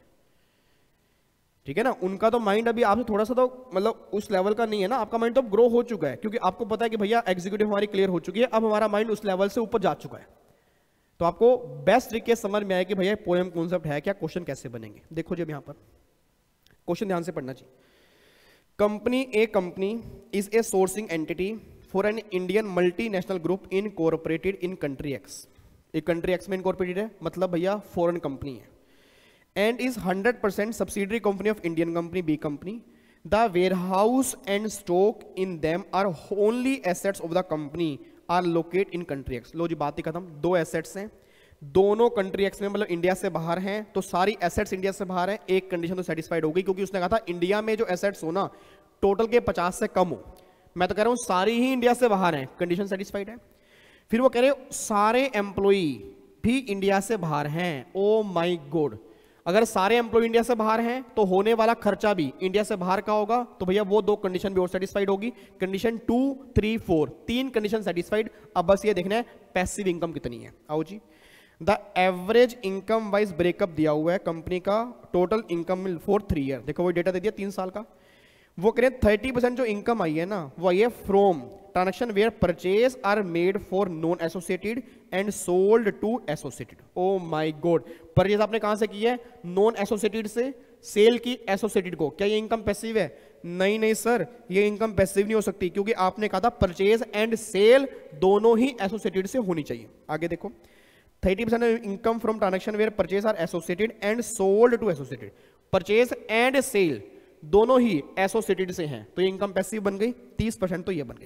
ठीक है ना। उनका तो माइंड अभी आपसे थोड़ा सा तो मतलब उस लेवल का नहीं है ना, आपका माइंड तो ग्रो हो चुका है क्योंकि आपको पता है कि भैया एग्जीक्यूटिव हमारी क्लियर हो चुकी है, अब हमारा माइंड उस लेवल से ऊपर जा चुका है। तो आपको बेस्ट तरीके समझ में आया कि भैया पोएम कॉन्सेप्ट है क्या, क्वेश्चन कैसे बनेंगे। देखो जब यहां पर क्वेश्चन ध्यान से पढ़ना चाहिए। Company A company is a sourcing entity for an Indian multinational group incorporated in country X. एक कंट्री एक्स में इनकॉर्पोरेटेड है, मतलब भैया फॉरेन कंपनी है, and is hundred percent subsidiary company of Indian company B company. The warehouse and stock in them are only assets of the company are locate in country X. लो जी बात ही खत्म, दो एसेट्स हैं, दोनों country X में मतलब इंडिया से बाहर हैं, तो सारी एसेट्स इंडिया से बाहर हैं। एक कंडीशन तो सेटिस्फाइड हो गई क्योंकि उसने कहा था इंडिया में जो एसेट्स हो ना टोटल के पचास से कम हो, मैं तो कह रहा हूं सारी ही इंडिया से बाहर हैं, कंडीशन सेटिस्फाइड है। फिर वो कह रहे सारे एम्प्लॉई भी इंडिया से बाहर हैं। ओ माई गॉड, अगर सारे एम्प्लॉय इंडिया से बाहर हैं तो होने वाला खर्चा भी इंडिया से बाहर का होगा, तो भैया वो दो कंडीशन भी और सेटिस्फाइड होगी। कंडीशन टू थ्री फोर तीन कंडीशन सेटिस्फाइड। अब बस ये देखना है पैसिव इनकम कितनी है। आओ जी, the average income wise breakup दिया हुआ है कंपनी का, total income for three year. देखो वो डेटा दे दिया तीन साल का। वो कह रहे थर्टी परसेंट जो इनकम आई है ना वो आई है from transaction where purchase are made for non associated and sold to associated. Oh my god, purchase आपने कहां से की है? नॉन एसोसिएटेड से, सेल की एसोसिएटेड को। क्या ये इनकम पैसिव है? नहीं नहीं सर, ये इनकम पैसिव नहीं हो सकती क्योंकि आपने कहा था परचेज एंड सेल दोनों ही एसोसिएटेड से होनी चाहिए। आगे देखो, thirty percent income from transaction where purchase are associated and sold to associated. Purchase and sale दोनों ही एसोसिएटेड से हैं, तो ये इनकम पैसिव बन गई। तीस परसेंट तो ये बन गई।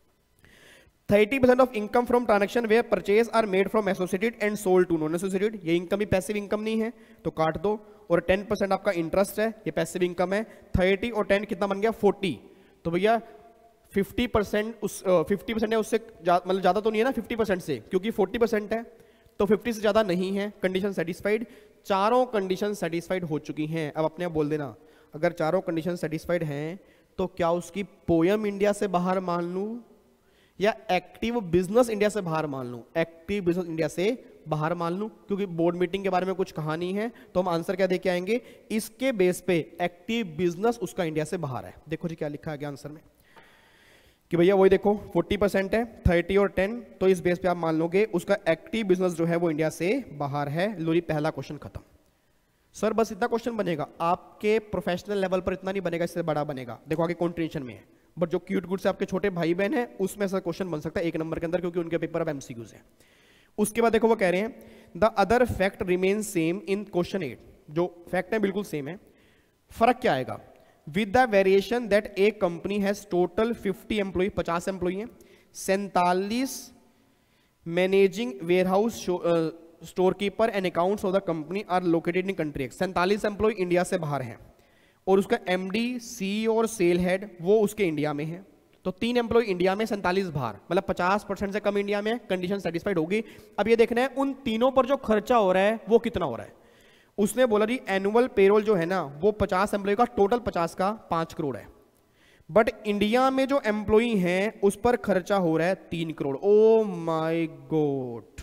Thirty percent of income from transaction where purchase are made from associated and sold to non associated, ये इनकम भी पैसिव इनकम नहीं है तो काट दो। और टेन परसेंट आपका इंटरेस्ट है, ये पैसिव इनकम है। थर्टी और टेन कितना बन गया? फोर्टी। तो भैया फिफ्टी परसेंट उस फिफ्टी परसेंट है उससे जा, मतलब ज्यादा तो नहीं है ना फिफ्टी परसेंट से, क्योंकि फोर्टी परसेंट है तो फिफ्टी से ज्यादा नहीं है। कंडीशन सेटिस्फाइड, चारों कंडीशन सेटिस्फाइड हो चुकी हैं। अब अपने आप बोल देना, अगर चारों कंडीशन सेटिस्फाइड हैं तो क्या उसकी पोयम इंडिया से बाहर मान लूं या एक्टिव बिजनेस इंडिया से बाहर मान लूं? एक्टिव बिजनेस इंडिया से बाहर मान लूं, क्योंकि बोर्ड मीटिंग के बारे में कुछ कहा नहीं है तो हम आंसर क्या देके आएंगे? इसके बेस पे एक्टिव बिजनेस उसका इंडिया से बाहर है। देखो जी क्या लिखा है आंसर में कि भैया वही देखो फोर्टी परसेंट है, थर्टी और टेन, तो इस बेस पे आप मान लोगे उसका एक्टिव बिजनेस जो है वो इंडिया से बाहर है। लो जी पहला क्वेश्चन खत्म। सर बस इतना क्वेश्चन बनेगा, आपके प्रोफेशनल लेवल पर इतना नहीं बनेगा, इससे बड़ा बनेगा। देखो आगे कॉन्ट्रीब्यूशन में है, बट जो क्यूट गुड से आपके छोटे भाई बहन है उसमें से क्वेश्चन बन सकता है एक नंबर के अंदर, क्योंकि उनके पेपर अब एमसीक्यूज है। उसके बाद देखो वो कह रहे हैं the other fact remain same in question eight. जो फैक्ट है बिल्कुल सेम है, फर्क क्या आएगा? With the variation that a company has total fifty employee, पचास एम्प्लॉय है, सैंतालीस managing warehouse store keeper and accounts of the company are located in country X. सैंतालीस एम्प्लॉय इंडिया से बाहर हैं और उसका एमडी, सी और सेल हेड वो उसके इंडिया में है। तो तीन एम्प्लॉय इंडिया में, सैंतालीस बाहर, मतलब पचास परसेंट से कम इंडिया में। कंडीशन सेटिस्फाइड होगी। अब ये देखना है उन तीनों पर जो खर्चा हो रहा है वो कितना हो रहा है। उसने बोला जी एनुअल पेरोल जो है ना वो पचास एम्प्लॉय का, टोटल पचास का पांच करोड़ है, बट इंडिया में जो एम्प्लॉय हैं उस पर खर्चा हो रहा है तीन करोड़। ओ माय गॉड,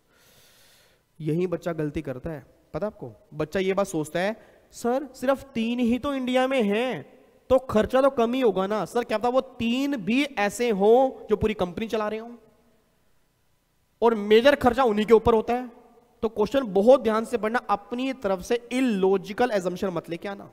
यही बच्चा गलती करता है। पता आपको, बच्चा ये बात सोचता है सर सिर्फ तीन ही तो इंडिया में हैं तो खर्चा तो कम ही होगा ना। सर क्या पता वो तीन भी ऐसे हो जो पूरी कंपनी चला रहे हो और मेजर खर्चा उन्हीं के ऊपर होता है। तो क्वेश्चन बहुत ध्यान से पढ़ना, अपनी तरफ से इलॉजिकल एजम्पशन मत लेके आना।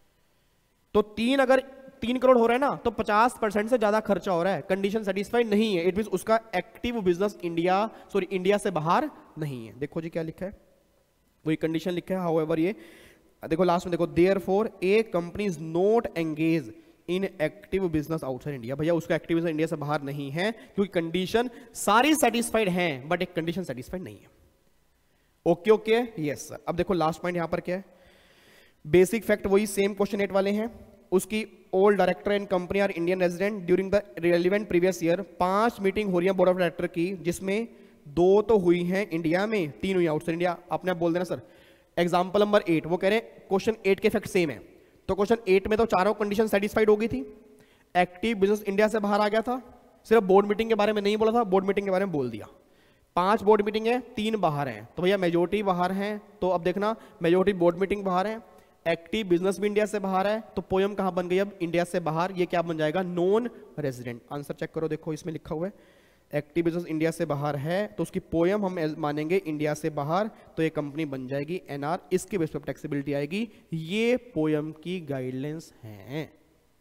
तो तीन अगर तीन करोड़ हो रहा है ना तो पचास परसेंट से ज्यादा खर्चा हो रहा है, कंडीशन सेटिस्फाइड नहीं है। इट मींस उसका active business India sorry India से बाहर नहीं है। देखो जी क्या लिखा है, वही कंडीशन लिखा है। हाउएवर ये देखो लास्ट में देखो, therefore a company is not engage in active business outside India. भैया उसका एक्टिव बिजनेस इंडिया से बाहर नहीं है क्योंकि कंडीशन सारी सेटिस्फाइड हैं बट एक कंडीशन सेटिस्फाइड नहीं है। Okay okay yes sir. अब देखो लास्ट पॉइंट यहां पर क्या है, बेसिक फैक्ट वही सेम क्वेश्चन एट वाले हैं। उसकी all director and company are Indian resident during the relevant previous year. पांच मीटिंग हो रही है बोर्ड ऑफ डायरेक्टर की, जिसमें दो तो हुई हैं इंडिया में, तीन हुई आउटसाइड इंडिया। आपने बोल देना सर। एग्जाम्पल नंबर एट, वो कह रहे हैं क्वेश्चन एट के फैक्ट सेम है, तो क्वेश्चन एट में तो चारों कंडीशन सेटिस्फाइड हो गई थी। एक्टिव बिजनेस इंडिया से बाहर आ गया था, सिर्फ बोर्ड मीटिंग के बारे में नहीं बोला था, बोर्ड मीटिंग के बारे में बोल दिया। पांच बोर्ड मीटिंग है, तीन बाहर हैं, तो भैया मेजोरिटी बाहर हैं, तो अब देखना मेजोरिटी बोर्ड मीटिंग बाहर है, एक्टिव बिजनेस भी इंडिया से बाहर है, तो पोयम कहां बन गई अब? इंडिया से बाहर। ये क्या बन जाएगा? Non resident. आंसर चेक करो, देखो इसमें लिखा हुआ है एक्टिव बिजनेस इंडिया से बाहर है, तो उसकी पोयम हम मानेंगे इंडिया से बाहर, तो ये कंपनी बन जाएगी एनआर, इसके बेस पर टैक्सेबिलिटी आएगी। ये पोयम की गाइडलाइंस हैं।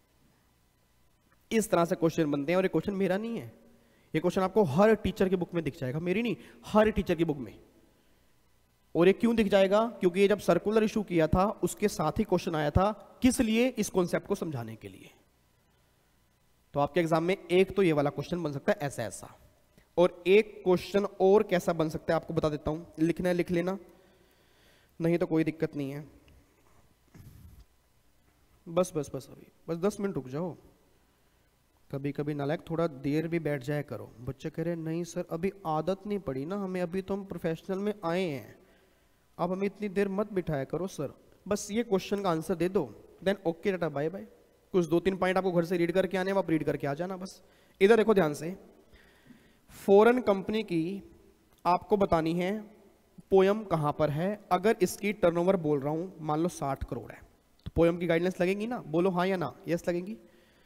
इस तरह से क्वेश्चन बनते हैं, और ये क्वेश्चन मेरा नहीं है, ये क्वेश्चन आपको हर टीचर की बुक में दिख जाएगा, मेरी नहीं, हर टीचर की बुक में। और ये क्यों दिख जाएगा? क्योंकि ये जब सर्कुलर इशू किया था उसके साथ ही क्वेश्चन आया था, किस लिए? इस कॉन्सेप्ट को समझाने के लिए। तो आपके एग्जाम में एक तो ये वाला क्वेश्चन बन सकता है ऐसा ऐसा, और एक क्वेश्चन और कैसा बन सकता है आपको बता देता हूं, लिखना है लिख लेना, नहीं तो कोई दिक्कत नहीं है। बस बस बस अभी बस दस मिनट रुक जाओ। कभी कभी नालायक थोड़ा देर भी बैठ जाया करो। बच्चे कह रहे नहीं सर अभी आदत नहीं पड़ी ना हमें, अभी तो हम प्रोफेशनल में आए हैं, अब हमें इतनी देर मत बिठाया करो सर। बस ये क्वेश्चन का आंसर दे दो, then okay tata bye bye. कुछ दो तीन पॉइंट आपको घर से रीड करके आने, आप रीड करके आ जाना बस। इधर देखो ध्यान से, फॉरेन कंपनी की आपको बतानी है पोयम कहां पर है। अगर इसकी टर्नओवर बोल रहा हूं मान लो साठ करोड़ है, तो पोयम की गाइडलाइंस लगेगी ना? बोलो हाँ या ना? यस लगेगी।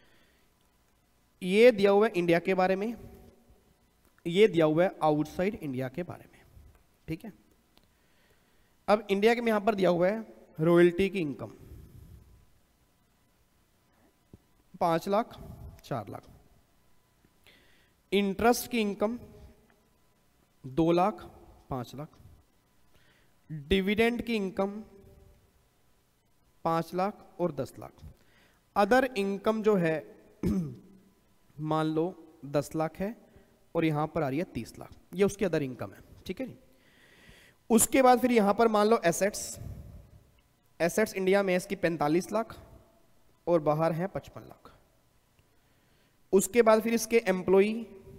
ये दिया हुआ है इंडिया के बारे में, ये दिया हुआ है आउटसाइड इंडिया के बारे में, ठीक है। अब इंडिया के में यहां पर दिया हुआ है रॉयल्टी की इनकम पांच लाख चार लाख, इंटरेस्ट की इनकम दो लाख पांच लाख, डिविडेंड की इनकम पांच लाख और दस लाख, अदर इनकम जो है मान लो दस लाख है, और यहां पर आ रही है तीस लाख, ये उसकी अदर इनकम है, ठीक है जी। उसके बाद फिर यहां पर मान लो एसेट्स, एसेट्स इंडिया में इसकी पैंतालीस लाख और बाहर है पचपन लाख। उसके बाद फिर इसके एम्प्लॉई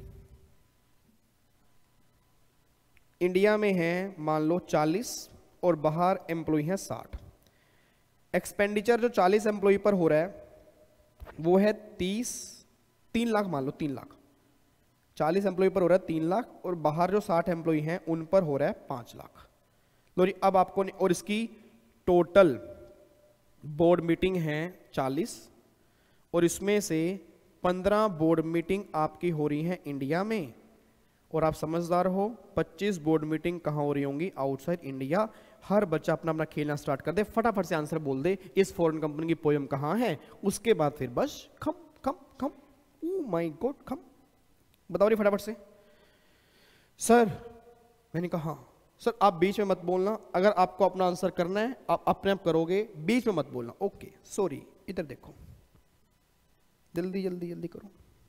इंडिया में है मान लो चालीस और बाहर एम्प्लॉई है साठ। एक्सपेंडिचर जो चालीस एम्प्लॉई पर हो रहा है वो है तीस, तीन लाख मान लो, तीन लाख चालीस एम्प्लॉय पर हो रहा है तीन लाख, और बाहर जो साठ एम्प्लॉय हैं उन पर हो रहा है पांच लाख। लो जी अब आपको, और इसकी टोटल बोर्ड मीटिंग है चालीस, और इसमें से पंद्रह बोर्ड मीटिंग आपकी हो रही है इंडिया में, और आप समझदार हो पच्चीस बोर्ड मीटिंग कहां हो रही होंगी? Outside India. हर बच्चा अपना अपना खेलना स्टार्ट कर दे, फटाफट से आंसर बोल दे इस फॉरेन कंपनी की पोयम कहां है। उसके बाद फिर बस खम खम खम, ओ माय गॉड खम, बताओ रही फटाफट से। सर मैंने कहा हाँ सर, आप बीच में मत बोलना, अगर आपको अपना आंसर करना है आप अपने आप करोगे, बीच में मत बोलना। ओके सॉरी, इधर देखो, जल्दी जल्दी जल्दी करो।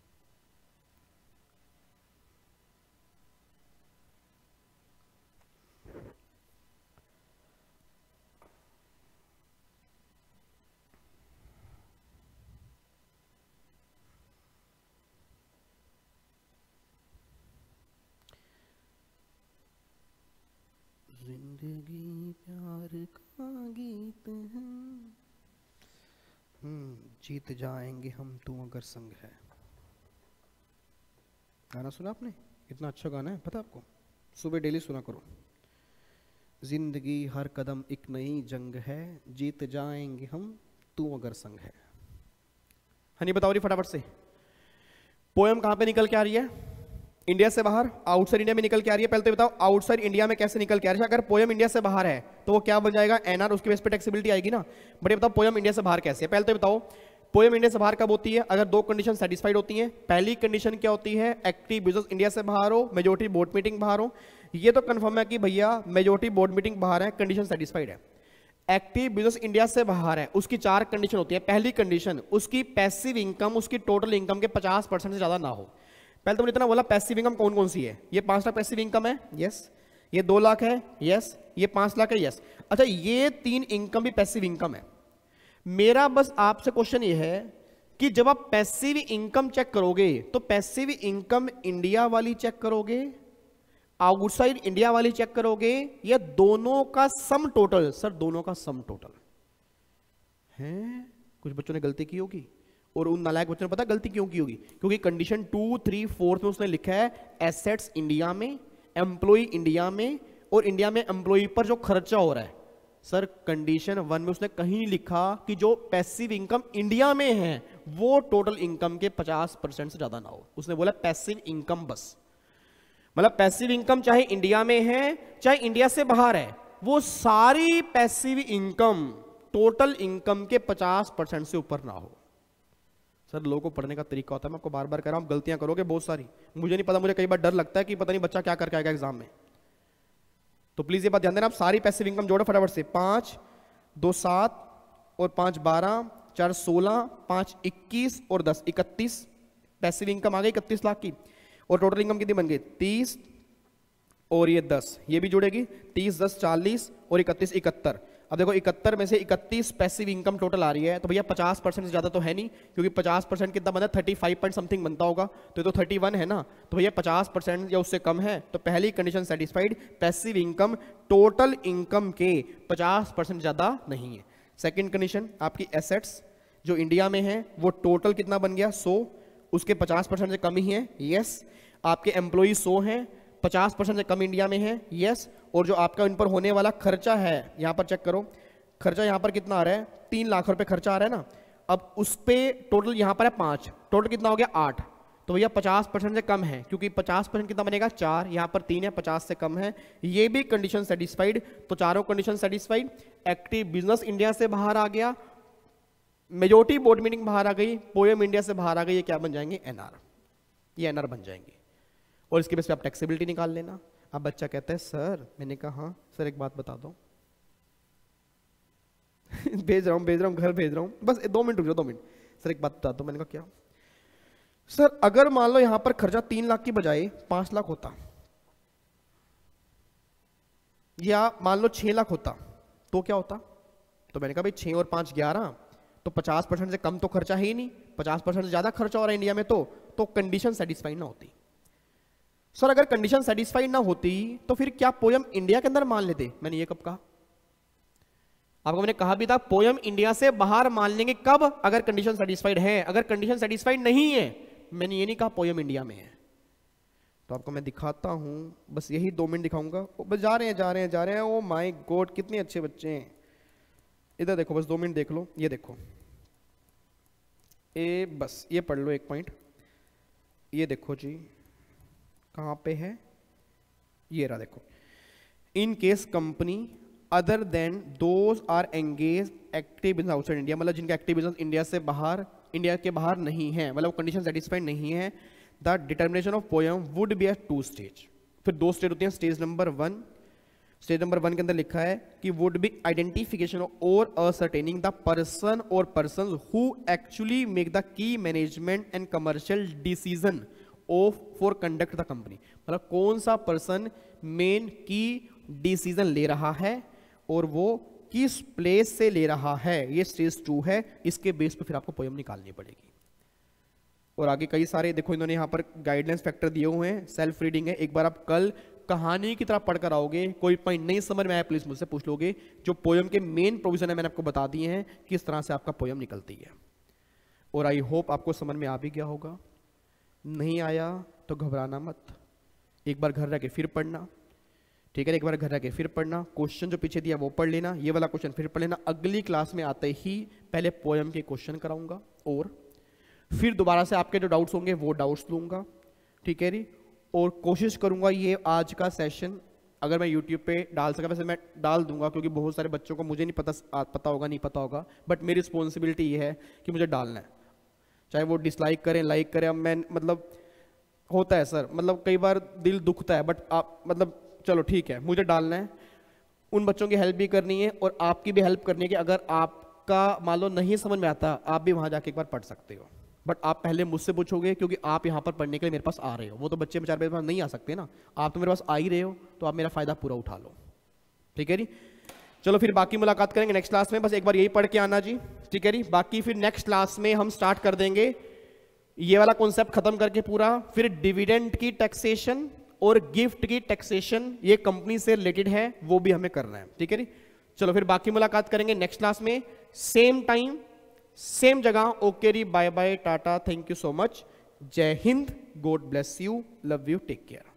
जिंदगी प्यार का गीत है, हम्म जीत जाएंगे हम तू अगर संग है। गाना सुना आपने? कितना अच्छा गाना है, पता आपको? सुबह डेली सुना करो। जिंदगी हर कदम एक नई जंग है, जीत जाएंगे हम तू अगर संग है। हनी बताओ रही फटाफट से, पोयम कहां पे निकल के आ रही है? इंडिया से बाहर, आउटसाइड इंडिया में निकल के आ रही है। पहले तो बताओ आउटसाइड इंडिया में कैसे निकल के आ रही है? अगर पोयम इंडिया से बाहर है तो वो क्या बन जाएगा? एनआर, उसके बेस पे टैक्सेबिलिटी आएगी ना। बट ये बताओ पोयम इंडिया से बाहर कैसे है? पहले तो बताओ पोयम इंडिया से बाहर कब होती है? अगर दो कंडीशन सेटिस्फाइड होती हैं। पहली कंडीशन क्या होती है? एक्टिव बिजनेस इंडिया से बाहर हो, मेजोरिटी बोर्ड मीटिंग बाहर हो। ये तो कंफर्म है कि भैया मेजोरिटी बोर्ड मीटिंग बाहर है, कंडीशन सेटिस्फाइड है। एक्टिव बिजनेस इंडिया से बाहर है, उसकी चार कंडीशन होती है। पहली कंडीशन, उसकी पैसिव इनकम उसकी टोटल इनकम के पचास परसेंट से ज्यादा ना हो। पहले तुमने इतना बोला पैसिव इनकम कौन कौन सी है? ये पांच लाख पैसिव इनकम है, यस। ये दो लाख है, यस। ये पांच लाख है, यस। अच्छा ये तीन इनकम भी पैसिव इनकम है। मेरा बस आपसे क्वेश्चन ये है कि जब आप पैसिव इनकम चेक करोगे तो पैसिव इनकम इंडिया वाली चेक करोगे, आउटसाइड इंडिया वाली चेक करोगे, या दोनों का सम टोटल? सर दोनों का सम टोटल है। कुछ बच्चों ने गलती की होगी, और उन नालायक बच्चों ने पता गलती क्यों की होगी, क्योंकि कंडीशन टू थ्री फोर्थ में उसने लिखा है एसेट्स इंडिया में, एम्प्लॉय इंडिया में, और इंडिया में एम्प्लॉय पर जो खर्चा हो रहा है। सर कंडीशन वन में उसने कहीं नहीं लिखा कि जो पैसिव इनकम इंडिया में है वो टोटल इनकम के पचास परसेंट से ज्यादा ना हो। उसने बोला पैसिव इनकम बस, मतलब पैसिव इनकम चाहे इंडिया में है चाहे इंडिया से बाहर है, वो सारी पैसिव इनकम टोटल इनकम के पचास परसेंट से ऊपर ना हो। सर लोगों को पढ़ने का तरीका होता है, मैं आपको बार बार कह रहा हूं, गलतियां करोगे बहुत सारी, मुझे नहीं पता, मुझे कई बार डर लगता है कि पता नहीं बच्चा क्या करके आएगा एग्जाम में। तो प्लीज ये बात ध्यान देना, आप सारी पैसिव इनकम जोड़ो फटाफट से। पांच दो सात और पांच बारह, चार सोलह, पांच इक्कीस और दस इकतीस, पैसिव इनकम आ गई इकतीस लाख की। और टोटल इनकम कितनी बन गई तीस, और ये दस, ये भी जुड़ेगी, तीस दस चालीस और इकतीस इकहत्तर। अब देखो इकहत्तर में से इकतीस पैसिव इनकम टोटल आ रही है, तो भैया पचास परसेंट से ज्यादा तो है नहीं, क्योंकि पचास परसेंट कितना बनता है थर्टी फाइव पॉइंट समथिंग बनता होगा, तो ये तो थर्टी वन है ना, तो भैया पचास परसेंट या उससे कम है, तो पहली condition satisfied, passive income total income के पचास परसेंट ज्यादा नहीं है। सेकेंड कंडीशन, आपकी एसेट्स जो इंडिया में है वो टोटल कितना बन गया सौ, उसके पचास परसेंट से कम ही है, यस। आपके एम्प्लॉय सौ हैं, पचास परसेंट से कम इंडिया में है, यस। और जो आपका इन पर होने वाला खर्चा है, यहां पर चेक करो, खर्चा यहां पर कितना आ रहा है, तीन लाख रुपए खर्चा आ रहा है ना। अब उस पे टोटल यहां पर है पांच, टोटल कितना हो गया आठ, तो भैया पचास परसेंट से कम है, क्योंकि पचास परसेंट कितना बनेगा चार, यहां पर तीन है, पचास से कम है, ये भी कंडीशन सेटिस्फाइड। तो चारों condition satisfied. Active business India से बाहर आ गया, मेजोरिटी बोर्ड मीटिंग बाहर आ गई, पोएम इंडिया से बाहर आ गई, ये क्या बन जाएंगे एनआर, ये एनआर बन जाएंगे। और इसके बेस पे आप टैक्सेबिलिटी निकाल लेना। अब बच्चा कहता है सर, मैंने कहा हाँ सर एक बात बता दो भेज रहा हूं भेज रहा हूं घर भेज रहा हूं, बस दो मिनट रुक जाओ, दो मिनट सर एक बात बता दो। मैंने कहा क्या सर, अगर मान लो यहां पर खर्चा तीन लाख की बजाय पांच लाख होता, या मान लो छह लाख होता, तो क्या होता। तो मैंने कहा भाई छह और पांच ग्यारह, तो पचास परसेंट से कम तो खर्चा है ही नहीं, पचास परसेंट से ज्यादा खर्चा हो रहा है इंडिया में, तो तो कंडीशन सेटिस्फाइड ना होती। सर अगर कंडीशन सेटिस्फाइड ना होती तो फिर क्या पोयम इंडिया के अंदर मान लेते। मैंने ये कब कहा आपको, मैंने कहा भी था पोयम इंडिया से बाहर मान लेंगे कब, अगर कंडीशन सेटिस्फाइड है। अगर कंडीशन सेटिस्फाइड नहीं है, मैंने ये नहीं कहा पोयम इंडिया में है। तो आपको मैं दिखाता हूं, बस यही दो मिनट दिखाऊंगा, बस जा रहे हैं जा रहे हैं जा रहे हैं। ओ माय गॉड कितने अच्छे बच्चे हैं, इधर देखो, बस दो मिनट देख लो, ये देखो, ए बस ये पढ़ लो एक पॉइंट, ये देखो जी कहां पे है, ये रहा देखो। In case company other than those are engage active business outside India, मतलब जिनका एक्टिव बिजनेस इंडिया से बाहर, इंडिया के बाहर नहीं है, मतलब कंडीशन सेटिस्फाइड नहीं है, the determination of POEM would be at two stage. फिर दो स्टेज होती हैं, stage number one, stage number one के अंदर लिखा है कि वुड बी आइडेंटिफिकेशन और असर्टेनिंग द पर्सन और person who actually make the key management and commercial decision of for conduct the company, मतलब कौन सा पर्सन मेन की डिसीजन ले रहा है और वो किस प्लेस से ले रहा है, ये स्टेज टू है। इसके बेस पे फिर आपको पोयम निकालनी पड़ेगी। और आगे कई सारे देखो इन्होंने यहां पर गाइडलाइंस फैक्टर दिए हुए हैं, सेल्फ रीडिंग है, एक बार आप कल कहानी की तरह पढ़कर आओगे, कोई पॉइंट नहीं समझ में आया प्लीज मुझसे पूछ लोगे। जो पोयम के मेन प्रोविजन है मैंने आपको बता दिए हैं, किस तरह से आपका पोयम निकलती है। और आई होप आपको समझ में आ भी गया होगा, नहीं आया तो घबराना मत, एक बार घर रह के फिर पढ़ना, ठीक है, एक बार घर रह के फिर पढ़ना, क्वेश्चन जो पीछे दिया वो पढ़ लेना, ये वाला क्वेश्चन फिर पढ़ लेना। अगली क्लास में आते ही पहले पोयम के क्वेश्चन कराऊंगा और फिर दोबारा से आपके जो डाउट्स होंगे वो डाउट्स लूंगा, ठीक है जी। और कोशिश करूंगा ये आज का सेशन अगर मैं यूट्यूब पे डाल सका, वैसे मैं डाल दूंगा क्योंकि बहुत सारे बच्चों को मुझे नहीं पता पता होगा नहीं पता होगा, बट मेरी रिस्पॉन्सिबिलिटी ये है कि मुझे डालना है, चाहे वो डिसलाइक करें लाइक करें। अब मैं मतलब होता है सर, मतलब कई बार दिल दुखता है, बट आप मतलब चलो ठीक है, मुझे डालना है, उन बच्चों की हेल्प भी करनी है और आपकी भी हेल्प करनी है कि अगर आपका मान लो नहीं समझ में आता, आप भी वहां जाके एक बार पढ़ सकते हो, बट आप पहले मुझसे पूछोगे क्योंकि आप यहाँ पर पढ़ने के लिए मेरे पास आ रहे हो। वो तो बच्चे बेचारे मेरे पास नहीं आ सकते ना, आप तो मेरे पास आ ही रहे हो, तो आप मेरा फायदा पूरा उठा लो, ठीक है जी। चलो फिर बाकी मुलाकात करेंगे नेक्स्ट क्लास में, बस एक बार यही पढ़ के आना जी, ठीक है जी। बाकी फिर नेक्स्ट क्लास में हम स्टार्ट कर देंगे ये वाला कॉन्सेप्ट खत्म करके पूरा, फिर डिविडेंड की टैक्सेशन और गिफ्ट की टैक्सेशन, ये कंपनी से रिलेटेड है, वो भी हमें करना है, ठीक है जी। चलो फिर बाकी मुलाकात करेंगे नेक्स्ट क्लास में, सेम टाइम सेम जगह। ओके री, bye bye, tata, thank you so much, जय हिंद, god bless you, love you, take care.